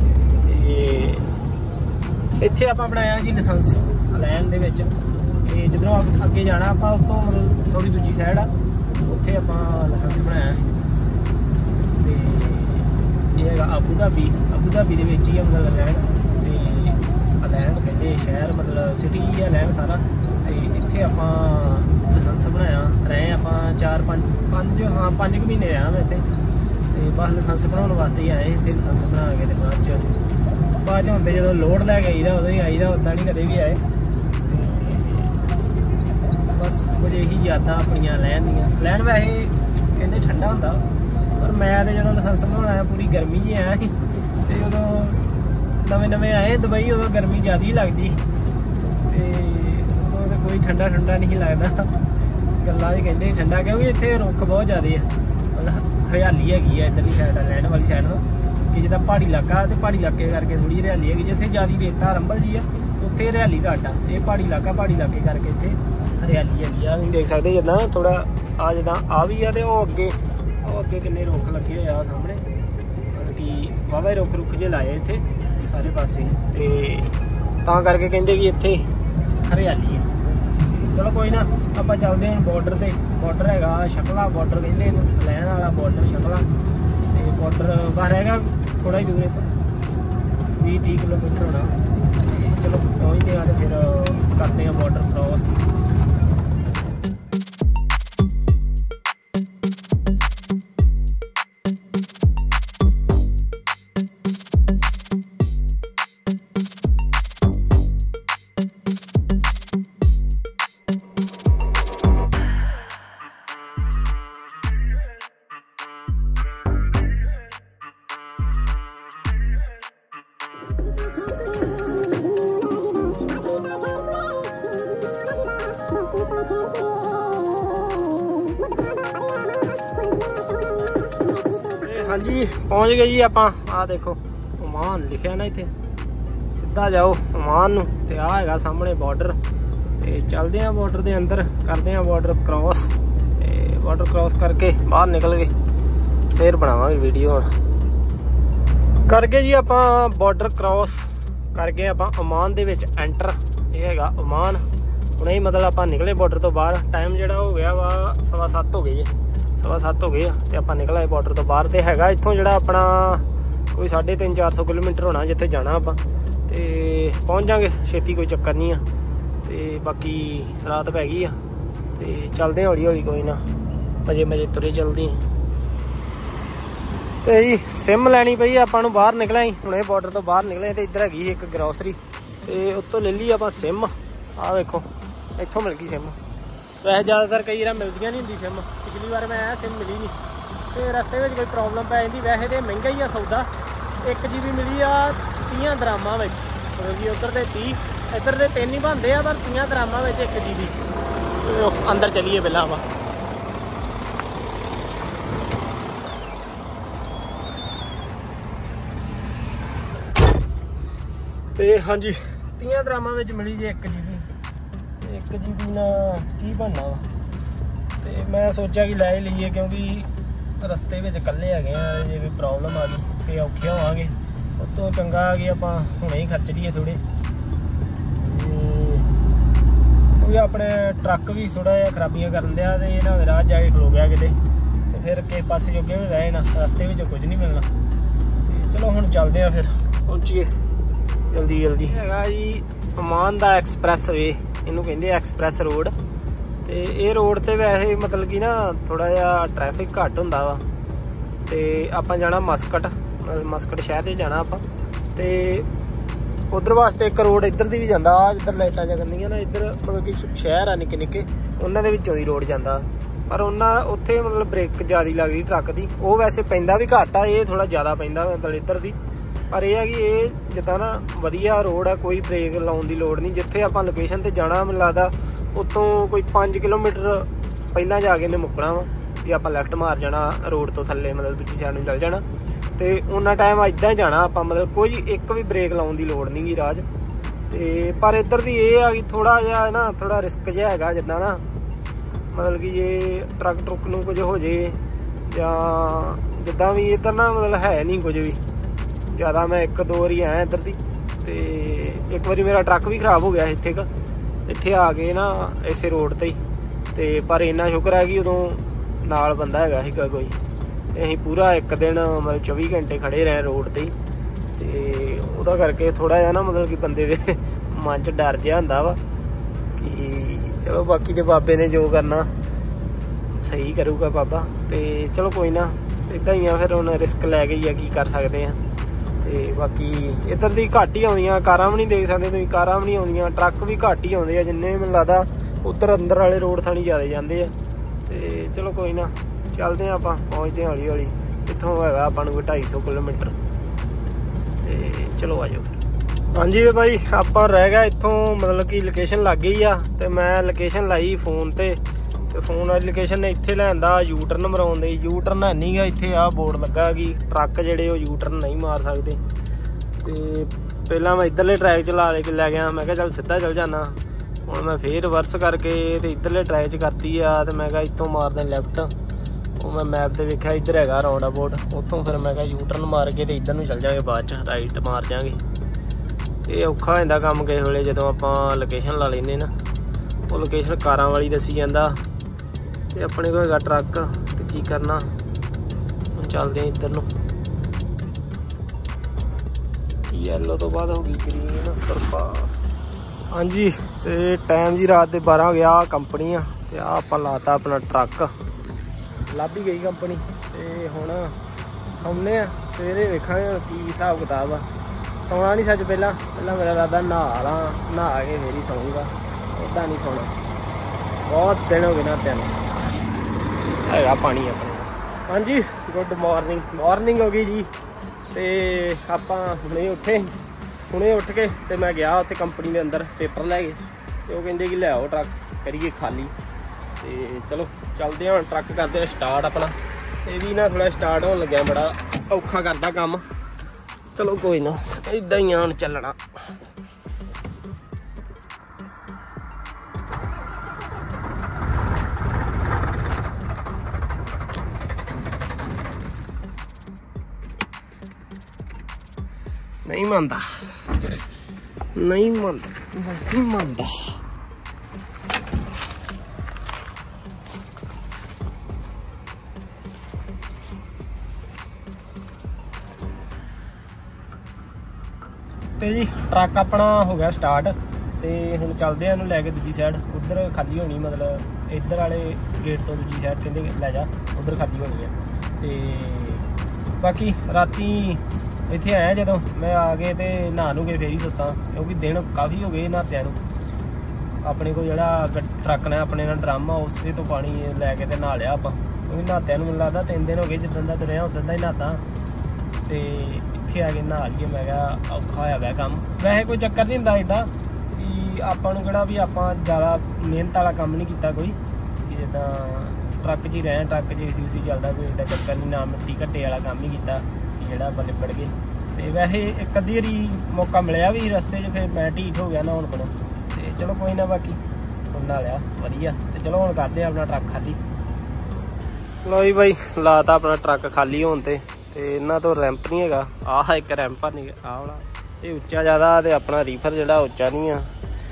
ਤੇ ਇੱਥੇ ਆਪਾਂ ਬਣਾਇਆ ਜੀ ਲਾਇਸੈਂਸ ਅਲੈਨ ਦੇ ਵਿੱਚ। ਤੇ ਜਦੋਂ ਅੱਗੇ ਜਾਣਾ ਆਪਾਂ ਉੱਤੋਂ ਮਤਲਬ ਥੋੜੀ ਦੂਜੀ ਸਾਈਡ ਆ, ਉੱਥੇ ਆਪਾਂ ਲਾਇਸੈਂਸ ਬਣਾਇਆ। ਤੇ ਇਹ ਹੈਗਾ ਆਬੂ ਧਾਬੀ ਦੇ ਵਿੱਚ ਹੀ ਆ ਮਤਲਬ ਅਲੈਨ। ਤੇ ਅਲੈਨ ਕਹਿੰਦੇ ਸ਼ਹਿਰ ਮਤਲਬ ਸਿਟੀ ਹੀ ਆ ਅਲੈਨ ਸਾਰਾ। ਤੇ ਇੱਥੇ ਆਪਾਂ ਲਾਇਸੈਂਸ ਬਣਾਇਆ। ਰਹੇ ਆਪਾਂ 5 ਕੁ ਮਹੀਨੇ ਰਿਹਾ ਮੈਂ ਇੱਥੇ। ਤੇ ਬਸ ਲਾਇਸੈਂਸ ਬਣਾਉਣ ਵਾਸਤੇ ਹੀ ਆਏ ਇੱਥੇ। ਲਾਇਸੈਂਸ ਬਣਾ ਕੇ ਤੇ ਬਾਅਦ 'ਚ ਹੁੰਦੇ ਜਦੋਂ ਲੋਡ ਲੈ ਕੇ ਆਈਦਾ ਉਦੋਂ ਹੀ ਆਈਦਾ, ਉੱਦਾਂ ਨਹੀਂ ਕਦੇ ਵੀ ਆਏ। ਬਸ ਕੁਝ ਇਹੀ ਯਾਦਾਂ ਆਪਣੀਆਂ ਲੈਣ ਦੀਆਂ। ਲੈਣ ਵੈਸੇ ਕਹਿੰਦੇ ਠੰਡਾ ਹੁੰਦਾ, ਪਰ ਮੈਂ ਤਾਂ ਜਦੋਂ ਲਾਇਸੈਂਸ ਬਣਾਉਣ ਆਇਆ ਪੂਰੀ ਗਰਮੀ 'ਚ ਆਇਆ ਸੀ। ਅਤੇ ਉਦੋਂ ਨਵੇਂ ਆਏ ਦੁਬਈ, ਉਦੋਂ ਗਰਮੀ ਜ਼ਿਆਦਾ ਹੀ ਲੱਗਦੀ। ਅਤੇ ਉਦੋਂ ਤਾਂ ਕੋਈ ਠੰਡਾ ਨਹੀਂ ਲੱਗਦਾ। ਗੱਲਾਂ 'ਚ ਕਹਿੰਦੇ ਠੰਡਾ, ਕਿਉਂਕਿ ਇੱਥੇ ਰੁੱਖ ਬਹੁਤ ਜ਼ਿਆਦਾ ਆ, ਮਤਲਬ ਹਰਿਆਲੀ ਹੈਗੀ ਆ ਇੱਧਰਲੀ ਸਾਈਡ, ਲੈਣ ਵਾਲੀ ਸਾਈਡ ਨੂੰ। ਕਿ ਜਿੱਦਾਂ ਪਹਾੜੀ ਇਲਾਕਾ, ਅਤੇ ਪਹਾੜੀ ਇਲਾਕੇ ਕਰਕੇ ਥੋੜ੍ਹੀ ਹਰਿਆਲੀ ਹੈਗੀ। ਜਿੱਥੇ ਜ਼ਿਆਦਾ ਰੇਤਾ ਰੰਬਲ ਜੀ ਆ ਉੱਥੇ ਹਰਿਆਲੀ ਘੱਟ ਆ। ਇਹ ਪਹਾੜੀ ਇਲਾਕੇ ਕਰਕੇ ਇੱਥੇ ਹਰਿਆਲੀ ਹੈਗੀ ਆ। ਤੁਸੀਂ ਦੇਖ ਸਕਦੇ ਜਿੱਦਾਂ ਥੋੜਾ ਆ, ਜਿੱਦਾਂ ਆ ਵੀ ਆ, ਤੇ ਉਹ ਅੱਗੇ ਕਿੰਨੇ ਰੁੱਖ ਲੱਗੇ ਹੋਏ ਆ ਸਾਹਮਣੇ। ਮਤਲਬ ਕਿ ਵਾਹਵਾ ਰੁੱਖ ਜੇ ਲਾਏ ਇੱਥੇ ਸਾਰੇ ਪਾਸੇ। ਤੇ ਤਾਂ ਕਰਕੇ ਕਹਿੰਦੇ ਕਿ ਇੱਥੇ ਹਰਿਆਲੀ ਆ। ਚਲੋ ਕੋਈ ਨਾ, ਆਪਾਂ ਚੱਲਦੇ ਹਾਂ ਬਾਰਡਰ ਤੇ। ਬਾਰਡਰ ਹੈਗਾ ਸ਼ਕਲਾ ਬਾਰਡਰ ਕਹਿੰਦੇ ਇਹਨੂੰ, ਲੈਣ ਵਾਲਾ ਬਾਰਡਰ ਸ਼ਕਲਾ। ਤੇ ਬਾਰਡਰ ਬਾਹਰ ਹੈਗਾ ਥੋੜਾ ਹੀ ਦੂਰ ਤੋਂ 20-30 ਕਿਲੋਮੀਟਰ ਹੋਣਾ। ਚਲੋ ਪਹੁੰਚਦੇ ਆ ਤੇ ਫਿਰ ਕਰਦੇ ਆ ਬਾਰਡਰ ਕ੍ਰੋਸ। ਹਾਂਜੀ ਪਹੁੰਚ ਗਏ ਜੀ ਆਪਾਂ। ਆਹ ਦੇਖੋ ਓਮਾਨ ਲਿਖਿਆ ਨਾ ਇੱਥੇ, ਸਿੱਧਾ ਜਾਓ ਓਮਾਨ ਨੂੰ। ਤੇ ਆਹ ਹੈਗਾ ਸਾਹਮਣੇ ਬਾਰਡਰ। ਤੇ ਚੱਲਦੇ ਆ ਬਾਰਡਰ ਦੇ ਅੰਦਰ, ਕਰਦੇ ਆ ਬਾਰਡਰ ਕ੍ਰੋਸ। ਤੇ ਬਾਰਡਰ ਕ੍ਰੋਸ ਕਰਕੇ ਬਾਹਰ ਨਿਕਲ ਗਏ, ਫਿਰ ਬਣਾਵਾਂਗੇ ਵੀਡੀਓ। ਹੁਣ ਕਰ ਗਏ ਜੀ ਆਪਾਂ ਬਾਰਡਰ ਕ੍ਰੋਸ ਕਰ ਗਏ ਆਪਾਂ ਓਮਾਨ ਦੇ ਵਿੱਚ ਐਂਟਰ। ਇਹ ਹੈਗਾ ਓਮਾਨ। ਹੁਣ ਹੀ ਮਤਲਬ ਆਪਾਂ ਨਿਕਲੇ ਬਾਰਡਰ ਤੋਂ ਬਾਹਰ। ਟਾਈਮ ਜਿਹੜਾ ਹੋ ਗਿਆ ਵਾ 7:15 ਹੋ ਗਏ ਜੀ, 7:15 ਹੋ ਗਏ ਆ। ਤੇ ਆਪਾਂ ਨਿਕਲ ਆਏ ਬਾਰਡਰ ਤੋਂ ਬਾਹਰ। ਤੇ ਹੈਗਾ ਇੱਥੋਂ ਜਿਹੜਾ ਆਪਣਾ ਕੋਈ 350-400 ਕਿਲੋਮੀਟਰ ਹੋਣਾ ਜਿੱਥੇ ਜਾਣਾ ਆਪਾਂ। ਤੇ ਪਹੁੰਚ ਜਾਵਾਂਗੇ ਛੇਤੀ, ਕੋਈ ਚੱਕਰ ਨਹੀਂ ਆ। ਤੇ ਬਾਕੀ ਰਾਤ ਪੈ ਗਈ ਆ, ਤੇ ਚੱਲਦੇ ਹੌਲੀ ਹੌਲੀ, ਕੋਈ ਨਾ ਮਜੇ ਤੁਰੇ ਚੱਲਦੇ। ਤੇ ਜੀ ਸਿਮ ਲੈਣੀ ਪਈ ਆਪਾਂ ਨੂੰ, ਬਾਹਰ ਨਿਕਲਿਆ ਸੀ ਹੁਣੇ ਬਾਰਡਰ ਤੋਂ ਬਾਹਰ ਨਿਕਲੇ। ਤੇ ਇੱਧਰ ਹੈਗੀ ਇੱਕ ਗਰੋਸਰੀ, ਤੇ ਉੱਤੋਂ ਲੈ ਲਈ ਆਪਾਂ ਸਿਮ। ਆਹ ਵੇਖੋ ਇੱਥੋਂ ਮਿਲ ਗਈ ਸਿਮ। ਵੈਸੇ ਜ਼ਿਆਦਾਤਰ ਕਈ ਵਾਰ ਮਿਲਦੀਆਂ ਨਹੀਂ ਹੁੰਦੀ ਸਿਮ। ਪਿਛਲੀ ਵਾਰ ਮੈਂ ਆਇਆ ਸਿਮ ਮਿਲੀ ਨਹੀਂ, ਤੇ ਰਸਤੇ ਵਿੱਚ ਕੋਈ ਪ੍ਰੋਬਲਮ ਪੈ ਜਾਂਦੀ। ਵੈਸੇ ਤਾਂ ਮਹਿੰਗਾ ਹੀ ਆ ਸੌਦਾ। 1 GB ਮਿਲੀ ਆ 30 ਦਰਾਮਾਂ ਵਿੱਚ। ਮਤਲਬ ਕਿ ਉੱਧਰ ਦੇ 30, ਇੱਧਰ ਦੇ 3 ਹੀ ਬਣਦੇ ਆ, ਪਰ 30 ਦਰਾਮਾਂ ਵਿੱਚ 1 GB। ਅੰਦਰ ਚੱਲੀਏ ਪਹਿਲਾਂ ਆਪਾਂ। ਤੇ ਹਾਂਜੀ 30 ਦਰਾਮਾਂ ਵਿੱਚ ਮਿਲੀ ਜੀ 1 GB। 1 GB ਨਾਲ ਕੀ ਬਣਨਾ ਵਾ। ਤੇ ਮੈਂ ਸੋਚਿਆ ਕਿ ਲੈ ਹੀ ਲਈਏ, ਕਿਉਂਕਿ ਰਸਤੇ ਵਿੱਚ ਇਕੱਲੇ ਹੈਗੇ ਆ। ਜੇ ਕੋਈ ਪ੍ਰੋਬਲਮ ਆ ਗਈ ਤੇ ਔਖੇ ਹੋਵਾਂਗੇ। ਉਸ ਤੋਂ ਚੰਗਾ ਆ ਕਿ ਆਪਾਂ ਹੁਣੇ ਹੀ ਖਰਚ ਲਈਏ ਥੋੜ੍ਹੇ। ਕਿਉਂਕਿ ਆਪਣੇ ਟਰੱਕ ਵੀ ਥੋੜ੍ਹਾ ਜਿਹਾ ਖਰਾਬੀਆਂ ਕਰਨ ਦਿਆ, ਤੇ ਇਹਨਾਂ ਰਾਹ ਜਾ ਕੇ ਖਲੋ ਗਿਆ ਕਿਤੇ, ਤੇ ਫਿਰ ਕਿਸੇ ਪਾਸੇ ਜੋਗੇ ਵੀ ਰਹੇ ਨਾ, ਰਸਤੇ ਵਿੱਚ ਕੁਝ ਨਹੀਂ ਮਿਲਣਾ। ਤੇ ਚਲੋ ਹੁਣ ਚੱਲਦੇ ਆ, ਫਿਰ ਪਹੁੰਚੀਏ। जल्दी जल्दी हैगा जी अमान दा एक्सप्रैस वे, इनू कहंदे एक्सप्रैस रोड। ते ये रोड ते वैसे मतलब कि ना थोड़ा जिहा ट्रैफिक घट हुंदा वा। ते आपां जाना मस्कट, मस्कट शहर ते जाना आपां। ते उधर वास्ते एक रोड इधर दी भी जांदा, जिधर लाइटां जगदियां ना, इधर मतलब कि शहर आ निक्के निक्के, उन्हां दे विचों दी रोड जांदा। पर उन्हां उत्थे मतलब ब्रेक ज़्यादा लगदी ट्रक दी। वो वैसे पैंदा भी घट आ, ये थोड़ा ज़्यादा पैंदा मतलब इधर दी। पर यह है कि ये जिद्दां ना वधिया रोड है, कोई ब्रेक लाउण दी लोड़ नहीं। जिथे आपां लोकेशन ते जाना मैनूं लगदा उत्तों कोई 5 किलोमीटर पहलां जाके ने मुकना वा भी आपां लैफ्ट मार जाना रोड तो थल्ले, मतलब दूजी साइड नूं चल जाना। तो उन्ना टाइम इदां ही जाना आपां, मतलब कोई एक भी ब्रेक लाउण दी लोड़ नहीं गी राज। ते पर इधर दी ये है कि थोड़ा जिहा ना थोड़ा रिस्क जिहा हैगा, जिद्दां ना मतलब कि ये ट्रक ट्रुक नूं कुछ हो जे जां जिद्दां भी इधर ना मतलब है नहीं कुछ भी ज़्यादा। मैं 1-2 वारी आया इधर दी, ते एक बारी मेरा ट्रक भी खराब हो गया इत्थे आके ना इसे रोड ते ही। ते पर इन्ना शुक्र है कि उदों नाल बंदा हैगा सीगा कोई, असीं पूरा एक दिन मतलब 24 घंटे खड़े रहे रोड ते ही। ते उहदा करके थोड़ा जिहा ना मतलब कि बंदे दे मन च डर जिहा हुंदा वा कि चलो बाकी ते बाबे ने जो करना सही करूगा बाबा। ते चलो कोई ना, इदां ही आ फिर हुण रिस्क लै के ही की कर सकदे आ। ते बाकी इधर दी घट ही आउंदियां, कारां भी नहीं देख सकदे तुसीं, कारां भी नहीं आउंदियां, ट्रक भी घट ही आउंदे आ जिन्ने मैनूं लगदा उधर अंदर वाले रोड थानी ज़्यादा जांदे आ। ते चलो कोई ना, चलते आपां, पहुँचते हौली हौली। इत्थों हैगा आपां नूं 250 किलोमीटर। ते चलो आ जाओ। हाँ जी भाई, आपां रह गए इत्थों मतलब कि लोकेशन लग गई आ। ते मैं लोकेशन लाई फोन ते फोन वाली लोकेशन ने इत्थे लैंदा यू टर्न मराउण दे। यू टर्न है नहीं गा इत्थे, आ बोर्ड लगा कि ट्रक जिहड़े ओह यू टर्न नहीं मार सकदे। ते पहला मैं इधरले ट्रैक च ला के लै गया, मैं कहा चल सीधा चल जाना। हुण मैं फिर रिवर्स करके ते इधरले ट्रैक च करती आ। ते मैं कहा इत्थों मारदे लैफ्ट, वो मैं मैप ते वेख्या इधर हैगा राउंड अबाउट, उत्थों फिर मैं कहा यू टर्न मार के ते इधर नूं चल जांगे, बाद च राइट मार जांगे। ये औखा हो जांदा काम किस वेले जदों आपां लोकेशन ला लैंदे ना, वो लोकेशन कारां वाली दसी जांदा ते अपने कोल हैगा ट्रक। ते की करना, हुण चलदे आ इधर नूं। येलो तो बाद हो गई ग्रीन तरफा। हाँ जी, तो टाइम जी रात के 12 हो गया। कंपनी आ ते आपां लाता अपना ट्रक, लभ ही गई कंपनी। ते हुण सौने आ, सवेरे वेखांगे की हिसाब किताब आ। सौना नहीं सच, पहला मेरा इरादा नहा ला, नहा के फिर ही सोऊंगा, उदा नहीं सोना। बहुत दिन हो गए नहाते नूं, हैगा पानी अपने। हाँ जी, गुड मॉर्निंग हो गई जी। ते आपां हुणे उठ के ते मैं गया उत्थे कंपनी के अंदर पेपर लैके। ते वो कहिंदे कि लियाओ ट्रक करिए खाली। ते चलो चलते हैं, ट्रक करते हैं स्टार्ट अपना। ये भी ना थोड़ा स्टार्ट होने लग्या, बड़ा औखा करदा काम। चलो कोई ना, इदां ही हुण चलना। नहीं मानता ते जी ट्रक अपना हो गया स्टार्ट। ते हुण चलदे आ लैके दूजी साइड, उधर खाली होनी, मतलब इधर वाले गेट तो दूजी साइड कहंदे लै जा, उधर खाली होनी है। ते बाकी राती इत्थे आया जदों मैं आ गए तो नहा नू के फिर ही सुत्ता, क्योंकि दिन काफ़ी हो गए नहात्या नू। अपने को जिहड़ा ट्रक ने अपने नाल ड्रम आ उसे तो पानी लैके ते नहा लिया आपां, क्योंकि नहात्या नू मैनूं लगदा 3 दिन हो गए जिद्दां दा तुरिया उद्दां दा ही नहाता। ते इत्थे आके नहा लीए, मैं कहा औखा होया पिया कम्म। वैसे कोई चक्कर नहीं हुंदा एड्डा कि आपां नूं किहड़ा भी आपां ज़्यादा मेहनत वाला कम्म नहीं कीता कोई, कि जिद्दां ट्रक च ही रहे, ट्रक च AC चलदा, कोई एड्डा चक्कर नहीं, ना मिट्टी घट्टे वाला कम्म ही कीता कि जेह्ड़ा आपां लिबड़ गए। ते वैसे एक अद्धी वारी मौका मिलिया भी रस्ते च, फिर मैं ढीठ हो गया नहाउण कोलों। ते चलो कोई ना, बाकी नहा लिया वधिया। ते चलो हुण करदे अपना ट्रक खाली। लो जी भाई, लाता अपना ट्रक खाली होण ते इन्ना तो रैंप नहीं हैगा। आह एक रैंप आ नहीं, आह वाला ये उच्चा ज़्यादा, ते अपना रीफर जिहड़ा उच्चा नहीं आ।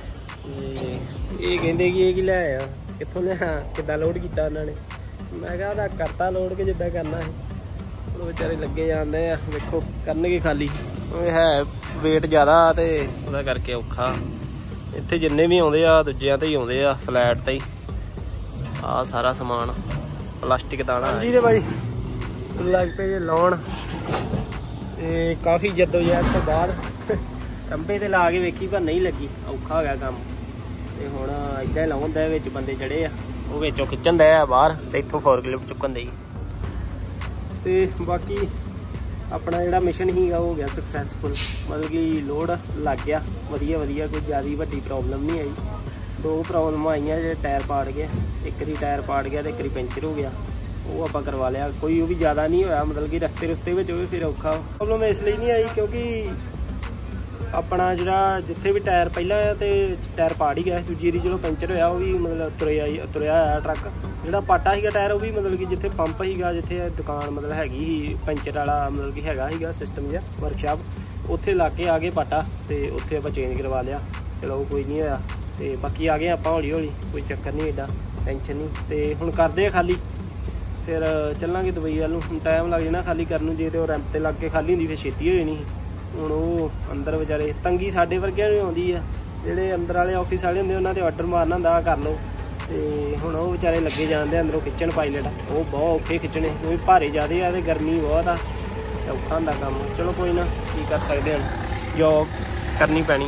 ये कहंदे कि ये लै आया, कित्थों लिया, किद्दां लोड कीता उन्होंने। मैं कहा करता लोड के जिद्दां करना है। बेचारे लगे जाते हैं, देखो करनगे खाली, है वेट ज़्यादा ते ਉਹਦਾ ਕਰਕੇ ਔਖਾ। ਇੱਥੇ ਜਿੰਨੇ ਵੀ ਆਉਂਦੇ ਆ ਦੂਜਿਆਂ ਤੇ ਹੀ ਆਉਂਦੇ ਆ, ਫਲੈਟ ਤੇ ਹੀ। ਆ ਸਾਰਾ ਸਮਾਨ ਪਲਾਸਟਿਕ ਦਾਣਾ ਜੀ ਦੇ ਬਾਈ ਲੱਗ ਪਏ ਜੇ ਲਾਉਣ ਤੇ ਕਾਫੀ ਜੱਦੋਜਹਿਦ ਤੋਂ ਬਾਅਦ ਖੰਭੇ ਤੇ ਲਾ ਕੇ ਵੇਖੀ ਪਰ ਨਹੀਂ ਲੱਗੀ, ਔਖਾ ਹੋ ਗਿਆ ਕੰਮ। ਤੇ ਹੁਣ ਇੱਦਾਂ ਹੀ ਲਾਉਂਦਾ ਵਿੱਚ ਬੰਦੇ ਜਿਹੜੇ ਆ ਉਹ ਵਿੱਚੋਂ ਖਿੱਚਣ ਦੇ ਆ ਬਾਹਰ ਤੇ ਇੱਥੋਂ ਫੋਰਕਲਿਫਟ ਚੁੱਕਣ ਦੇ। ਤੇ ਬਾਕੀ ਆਪਣਾ ਜਿਹੜਾ ਮਿਸ਼ਨ ਸੀਗਾ ਉਹ ਹੋ ਗਿਆ ਸਕਸੈਸਫੁਲ, ਮਤਲਬ ਕਿ ਲੋਡ ਲੱਗ ਗਿਆ ਵਧੀਆ ਵਧੀਆ, ਕੋਈ ਜ਼ਿਆਦਾ ਵੱਡੀ ਪ੍ਰੋਬਲਮ ਨਹੀਂ ਆਈ। 2 ਪ੍ਰੋਬਲਮਾਂ ਆਈਆਂ, ਜਿਹੜੇ ਟਾਇਰ ਪਾੜ ਗਏ, ਇੱਕ ਦੀ ਟਾਇਰ ਪਾੜ ਗਿਆ ਤੇ ਇੱਕ ਦੀ ਪੈਂਚਰ ਹੋ ਗਿਆ, ਉਹ ਆਪਾਂ ਕਰਵਾ ਲਿਆ। ਕੋਈ ਉਹ ਵੀ ਜ਼ਿਆਦਾ ਨਹੀਂ ਹੋਇਆ, ਮਤਲਬ ਕਿ ਰਸਤੇ ਵਿੱਚ ਹੋਵੇ ਫਿਰ ਔਖਾ। ਪ੍ਰੋਬਲਮ ਇਸ ਲਈ ਨਹੀਂ ਆਈ ਕਿਉਂਕਿ ਆਪਣਾ ਜਿਹੜਾ ਜਿੱਥੇ ਵੀ ਟਾਇਰ ਪਹਿਲਾਂ ਤੇ ਟਾਇਰ ਪਾੜ ਹੀ ਗਿਆ, ਦੂਜੀ ਵਾਰੀ ਜਦੋਂ ਪੈਂਚਰ ਹੋਇਆ ਉਹ ਵੀ ਮਤਲਬ ਤੁਰਿਆ ਹੋਇਆ ਟਰੱਕ। ਜਿਹੜਾ ਪਾਟਾ ਸੀਗਾ ਟਾਇਰ ਉਹ ਵੀ ਮਤਲਬ ਕਿ ਜਿੱਥੇ ਪੰਪ ਸੀਗਾ, ਜਿੱਥੇ ਦੁਕਾਨ ਮਤਲਬ ਹੈਗੀ ਸੀ ਪੈਂਚਰ ਵਾਲਾ, ਮਤਲਬ ਕਿ ਹੈਗਾ ਸੀਗਾ ਸਿਸਟਮ ਜਿਹਾ ਵਰਕਸ਼ਾਪ, ਉੱਥੇ ਲਾ ਕੇ ਆ ਗਏ ਪਾਟਾ ਤੇ ਉੱਥੇ ਆਪਾਂ ਚੇਂਜ ਕਰਵਾ ਲਿਆ। ਚਲੋ ਕੋਈ ਨਹੀਂ ਹੋਇਆ। ਤੇ ਬਾਕੀ ਆ ਗਏ ਆਪਾਂ ਹੌਲੀ ਹੌਲੀ, ਕੋਈ ਚੱਕਰ ਨਹੀਂ, ਐਡਾ ਟੈਨਸ਼ਨ ਨਹੀਂ। ਤੇ ਹੁਣ ਕਰਦੇ ਆ ਖਾਲੀ, ਫਿਰ ਚੱਲਾਂਗੇ ਦੁਬਈ ਵੱਲ ਨੂੰ। ਹੁਣ ਟਾਈਮ ਲੱਗ ਜਾਣਾ ਖਾਲੀ ਕਰਨ ਨੂੰ, ਜੇ ਤੇ ਉਹ ਰੈਂਪ ਤੇ ਲੱਗ ਕੇ ਖਾਲੀ ਹੁੰਦੀ ਫਿਰ ਛੇਤੀ ਹੋ ਜਾਣੀ। ਹੁਣ ਉਹ ਅੰਦਰ ਵਿਚਾਰੇ ਤੰਗੀ ਸਾਡੇ ਵਰਗਿਆਂ ਨੂੰ ਆਉਂਦੀ ਆ, ਜਿਹੜੇ ਅੰਦਰ ਵਾਲੇ ਆਫਿਸ ਵਾਲੇ ਹੁੰਦੇ ਉਹਨਾਂ ਤੇ ਆਰਡਰ ਮਾਰਨਾ ਹੁੰਦਾ ਕਰ ਲਓ। ਤੇ ਹੁਣ ਉਹ ਵਿਚਾਰੇ ਲੱਗੇ ਜਾਂਦੇ ਅੰਦਰੋਂ ਖਿੱਚਣ ਪਾਇਲਟ, ਉਹ ਬਹੁਤ ਔਖੇ ਖਿੱਚਣੇ ਕਿਉਂਕਿ ਭਾਰੇ ਜ਼ਿਆਦੇ ਆ ਤੇ ਗਰਮੀ ਬਹੁਤ ਆ, ਔਖਾ ਹੁੰਦਾ ਕੰਮ। ਚਲੋ ਕੋਈ ਨਾ, ਕੀ ਕਰ ਸਕਦੇ ਹਾਂ, ਜੋਬ ਕਰਨੀ ਪੈਣੀ।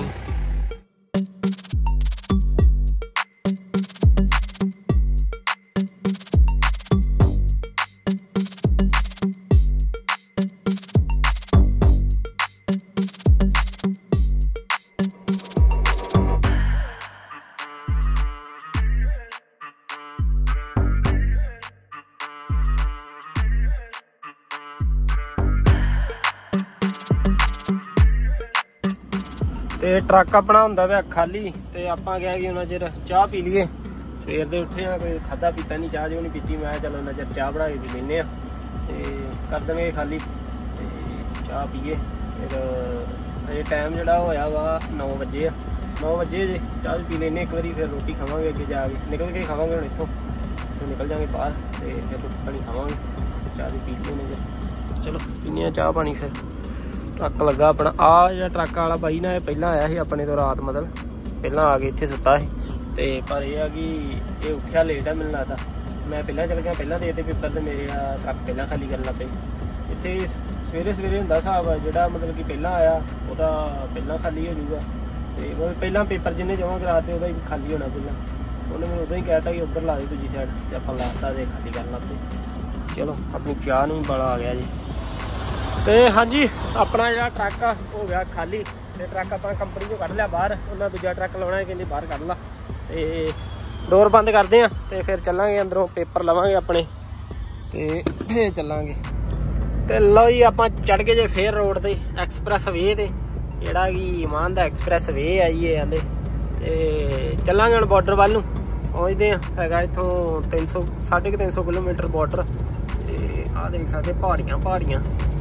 ਤੇ ਟਰੱਕ ਆਪਣਾ ਹੁੰਦਾ ਪਿਆ ਖਾਲੀ, ਤੇ ਆਪਾਂ ਕਿਹਾ ਕਿ ਉਹਨਾਂ ਚਿਰ ਚਾਹ ਪੀ ਲਈਏ। ਸਵੇਰ ਦੇ ਉੱਠੇ ਆ, ਕੋਈ ਖਾਧਾ ਪੀਤਾ ਨਹੀਂ, ਚਾਹ ਜੋ ਨਹੀਂ ਪੀਤੀ। ਮੈਂ ਚਲੋ ਉਹਨਾਂ ਚਿਰ ਚਾਹ ਬਣਾ ਕੇ ਪੀ ਲੈਂਦੇ ਆ ਤੇ ਕਰ ਦੇਵਾਂਗੇ ਖਾਲੀ ਤੇ ਚਾਹ ਪੀਏ। ਫਿਰ ਅਜੇ ਟਾਈਮ ਜਿਹੜਾ ਹੋਇਆ ਵਾ 9 ਵਜੇ ਆ, 9 ਵਜੇ ਜੇ ਚਾਹ ਪੀ ਲੈਂਦੇ ਇੱਕ ਵਾਰੀ, ਫਿਰ ਰੋਟੀ ਖਾਵਾਂਗੇ ਅੱਗੇ ਜਾ ਕੇ, ਨਿਕਲ ਕੇ ਖਾਵਾਂਗੇ ਹੁਣ ਇੱਥੋਂ ਨਿਕਲ ਜਾਵਾਂਗੇ ਬਾਹਰ ਤੇ ਫਿਰ ਰੋਟੀ ਪਾਣੀ ਖਾਵਾਂਗੇ। ਚਾਹ ਵੀ ਪੀ ਲਈ ਨੇ, ਚਲੋ ਪੀਂਦੇ ਹਾਂ ਚਾਹ ਪਾਣੀ। ਫਿਰ ਟਰੱਕ ਲੱਗਾ ਆਪਣਾ, ਆ ਜਿਹੜਾ ਟਰੱਕ ਵਾਲਾ ਬਾਈ ਨਾ ਇਹ ਪਹਿਲਾਂ ਆਇਆ ਸੀ ਆਪਣੇ ਤੋਂ ਰਾਤ, ਮਤਲਬ ਪਹਿਲਾਂ ਆ ਕੇ ਇੱਥੇ ਸੁੱਤਾ ਸੀ। ਤੇ ਪਰ ਇਹ ਆ ਕਿ ਇਹ ਉੱਠਿਆ ਲੇਟ ਆ ਮੈਨੂੰ ਲੱਗਦਾ, ਮੈਂ ਪਹਿਲਾਂ ਚੱਲ ਗਿਆ, ਪਹਿਲਾਂ ਦੇ ਪੇਪਰ ਤੇ ਮੇਰੇ ਆ ਟਰੱਕ ਪਹਿਲਾਂ ਖਾਲੀ ਕਰਨ ਲੱਗ ਪਏ। ਇੱਥੇ ਸਵੇਰੇ ਹੁੰਦਾ ਹਿਸਾਬ, ਜਿਹੜਾ ਮਤਲਬ ਕਿ ਪਹਿਲਾਂ ਆਇਆ ਉਹਦਾ ਪਹਿਲਾਂ ਖਾਲੀ ਹੋ ਜਾਊਗਾ, ਤੇ ਪਹਿਲਾਂ ਪੇਪਰ ਜਿਹਨੇ ਜਮ੍ਹਾਂ ਕਰਾਤੇ ਉਹਦਾ ਹੀ ਖਾਲੀ ਹੋਣਾ ਪਹਿਲਾਂ। ਉਹਨੇ ਮੈਨੂੰ ਉਦੋਂ ਹੀ ਕਹਿ ਤਾ ਕਿ ਉੱਧਰ ਲਾ ਦੇ ਦੂਜੀ ਸਾਈਡ, ਤੇ ਆਪਾਂ ਲਾਤਾ ਤੇ ਖਾਲੀ ਕਰਨ ਲੱਗ ਪਏ। ਚਲੋ ਆਪਣੀ ਚਾਹ ਨੂੰ ਵੀ ਬੜਾ ਆ ਗਿਆ ਜੀ। ਤੇ ਹਾਂਜੀ ਆਪਣਾ ਜਿਹੜਾ ਟਰੱਕ ਆ ਹੋ ਗਿਆ ਖਾਲੀ, ਤੇ ਟਰੱਕ ਆਪਾਂ ਕੰਪਨੀ ਚੋਂ ਕੱਢ ਲਿਆ ਬਾਹਰ। ਉਹਨਾਂ ਦੂਜਾ ਟਰੱਕ ਲਾਉਣਾ, ਕਹਿੰਦੇ ਬਾਹਰ ਕੱਢ ਲਾ। ਤੇ ਡੋਰ ਬੰਦ ਕਰਦੇ ਆ ਤੇ ਫਿਰ ਚੱਲਾਂਗੇ ਅੰਦਰੋਂ, ਪੇਪਰ ਲਵਾਂਗੇ ਆਪਣੇ ਤੇ ਫਿਰ ਚੱਲਾਂਗੇ। ਤੇ ਲਓ ਜੀ ਆਪਾਂ ਚੜ੍ਹ ਗਏ ਜੇ ਫੇਰ ਰੋਡ ਤੇ, ਐਕਸਪ੍ਰੈਸ ਵੇ ਤੇ, ਜਿਹੜਾ ਕਿ ਇਮਾਨ ਦਾ ਐਕਸਪ੍ਰੈਸ ਵੇ ਆ ਜੀ ਇਹ ਆਂਦੇ। ਤੇ ਚੱਲਾਂਗੇ ਹੁਣ ਬਾਰਡਰ ਵੱਲ ਨੂੰ, ਪਹੁੰਚਦੇ ਆ। ਹੈਗਾ ਇੱਥੋਂ 350 ਕਿਲੋਮੀਟਰ ਬਾਰਡਰ। ਤੇ ਆਹ ਦੇਖ ਸਕਦੇ ਪਹਾੜੀਆਂ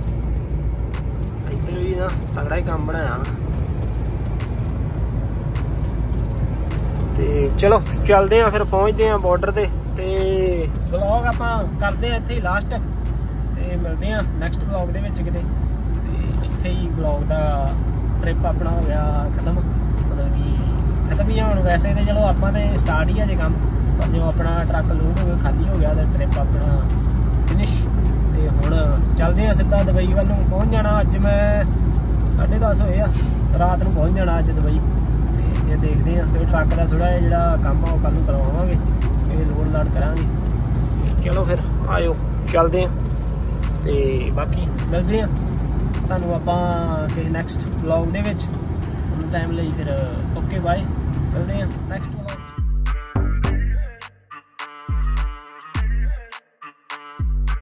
ਇੱਧਰ ਵੀ ਨਾ ਤਗੜਾ ਹੀ ਕੰਮ ਬਣਾਇਆ। ਤੇ ਚਲੋ ਚੱਲਦੇ ਆ, ਫਿਰ ਪਹੁੰਚਦੇ ਆ ਬਾਰਡਰ ਤੇ। ਤੇ ਵਲੌਗ ਆਪਾਂ ਕਰਦੇ ਆ ਇੱਥੇ ਹੀ ਲਾਸਟ, ਤੇ ਮਿਲਦੇ ਆ ਨੈਕਸਟ ਵਲੌਗ ਦੇ ਵਿੱਚ ਕਿਤੇ। ਤੇ ਇੱਥੇ ਹੀ ਵਲੌਗ ਦਾ ਟ੍ਰਿਪ ਆਪਣਾ ਹੋ ਗਿਆ ਖਤਮ, ਮਤਲਬ ਕਿ ਖਤਮ ਹੀ ਆ ਹੁਣ। ਵੈਸੇ ਤੇ ਚਲੋ ਆਪਾਂ ਤੇ ਸਟਾਰਟ ਹੀ ਆ ਜੇ ਕੰਮ, ਪਰ ਜੋ ਆਪਣਾ ਟਰੱਕ ਲੋਡ ਹੋ ਗਿਆ ਖਾਲੀ ਹੋ ਗਿਆ ਤੇ ਟ੍ਰਿਪ ਆਪਣਾ ਫਿਨਿਸ਼। ਤੇ ਹੁਣ ਚੱਲਦੇ ਆ ਸਿੱਧਾ ਦੁਬਈ ਵੱਲ ਨੂੰ, ਪਹੁੰਚ ਜਾਣਾ ਅੱਜ। ਮੈਂ 10:30 ਹੋਏ ਆ, ਰਾਤ ਨੂੰ ਪਹੁੰਚ ਜਾਣਾ ਅੱਜ ਦੁਬਈ। ਤੇ ਇਹ ਦੇਖਦੇ ਆ, ਫਿਰ ਟਰੱਕ ਦਾ ਥੋੜਾ ਜਿਹਾ ਜਿਹੜਾ ਕੰਮ ਆ ਉਹ ਕੱਲ ਨੂੰ ਕਰਵਾਵਾਂਗੇ, ਫਿਰ ਲੋਡ ਲਾਡ ਕਰਾਂਗੇ। ਤੇ ਚਲੋ ਫਿਰ ਆਇਓ ਚੱਲਦੇ ਆ, ਤੇ ਬਾਕੀ ਮਿਲਦੇ ਆ ਤੁਹਾਨੂੰ ਆਪਾਂ ਕਿਸੇ ਨੈਕਸਟ ਵਲੌਗ ਦੇ ਵਿੱਚ। ਟਾਈਮ ਲਈ ਫਿਰ ਓਕੇ ਬਾਏ, ਮਿਲਦੇ ਆ ਨੈਕਸਟ।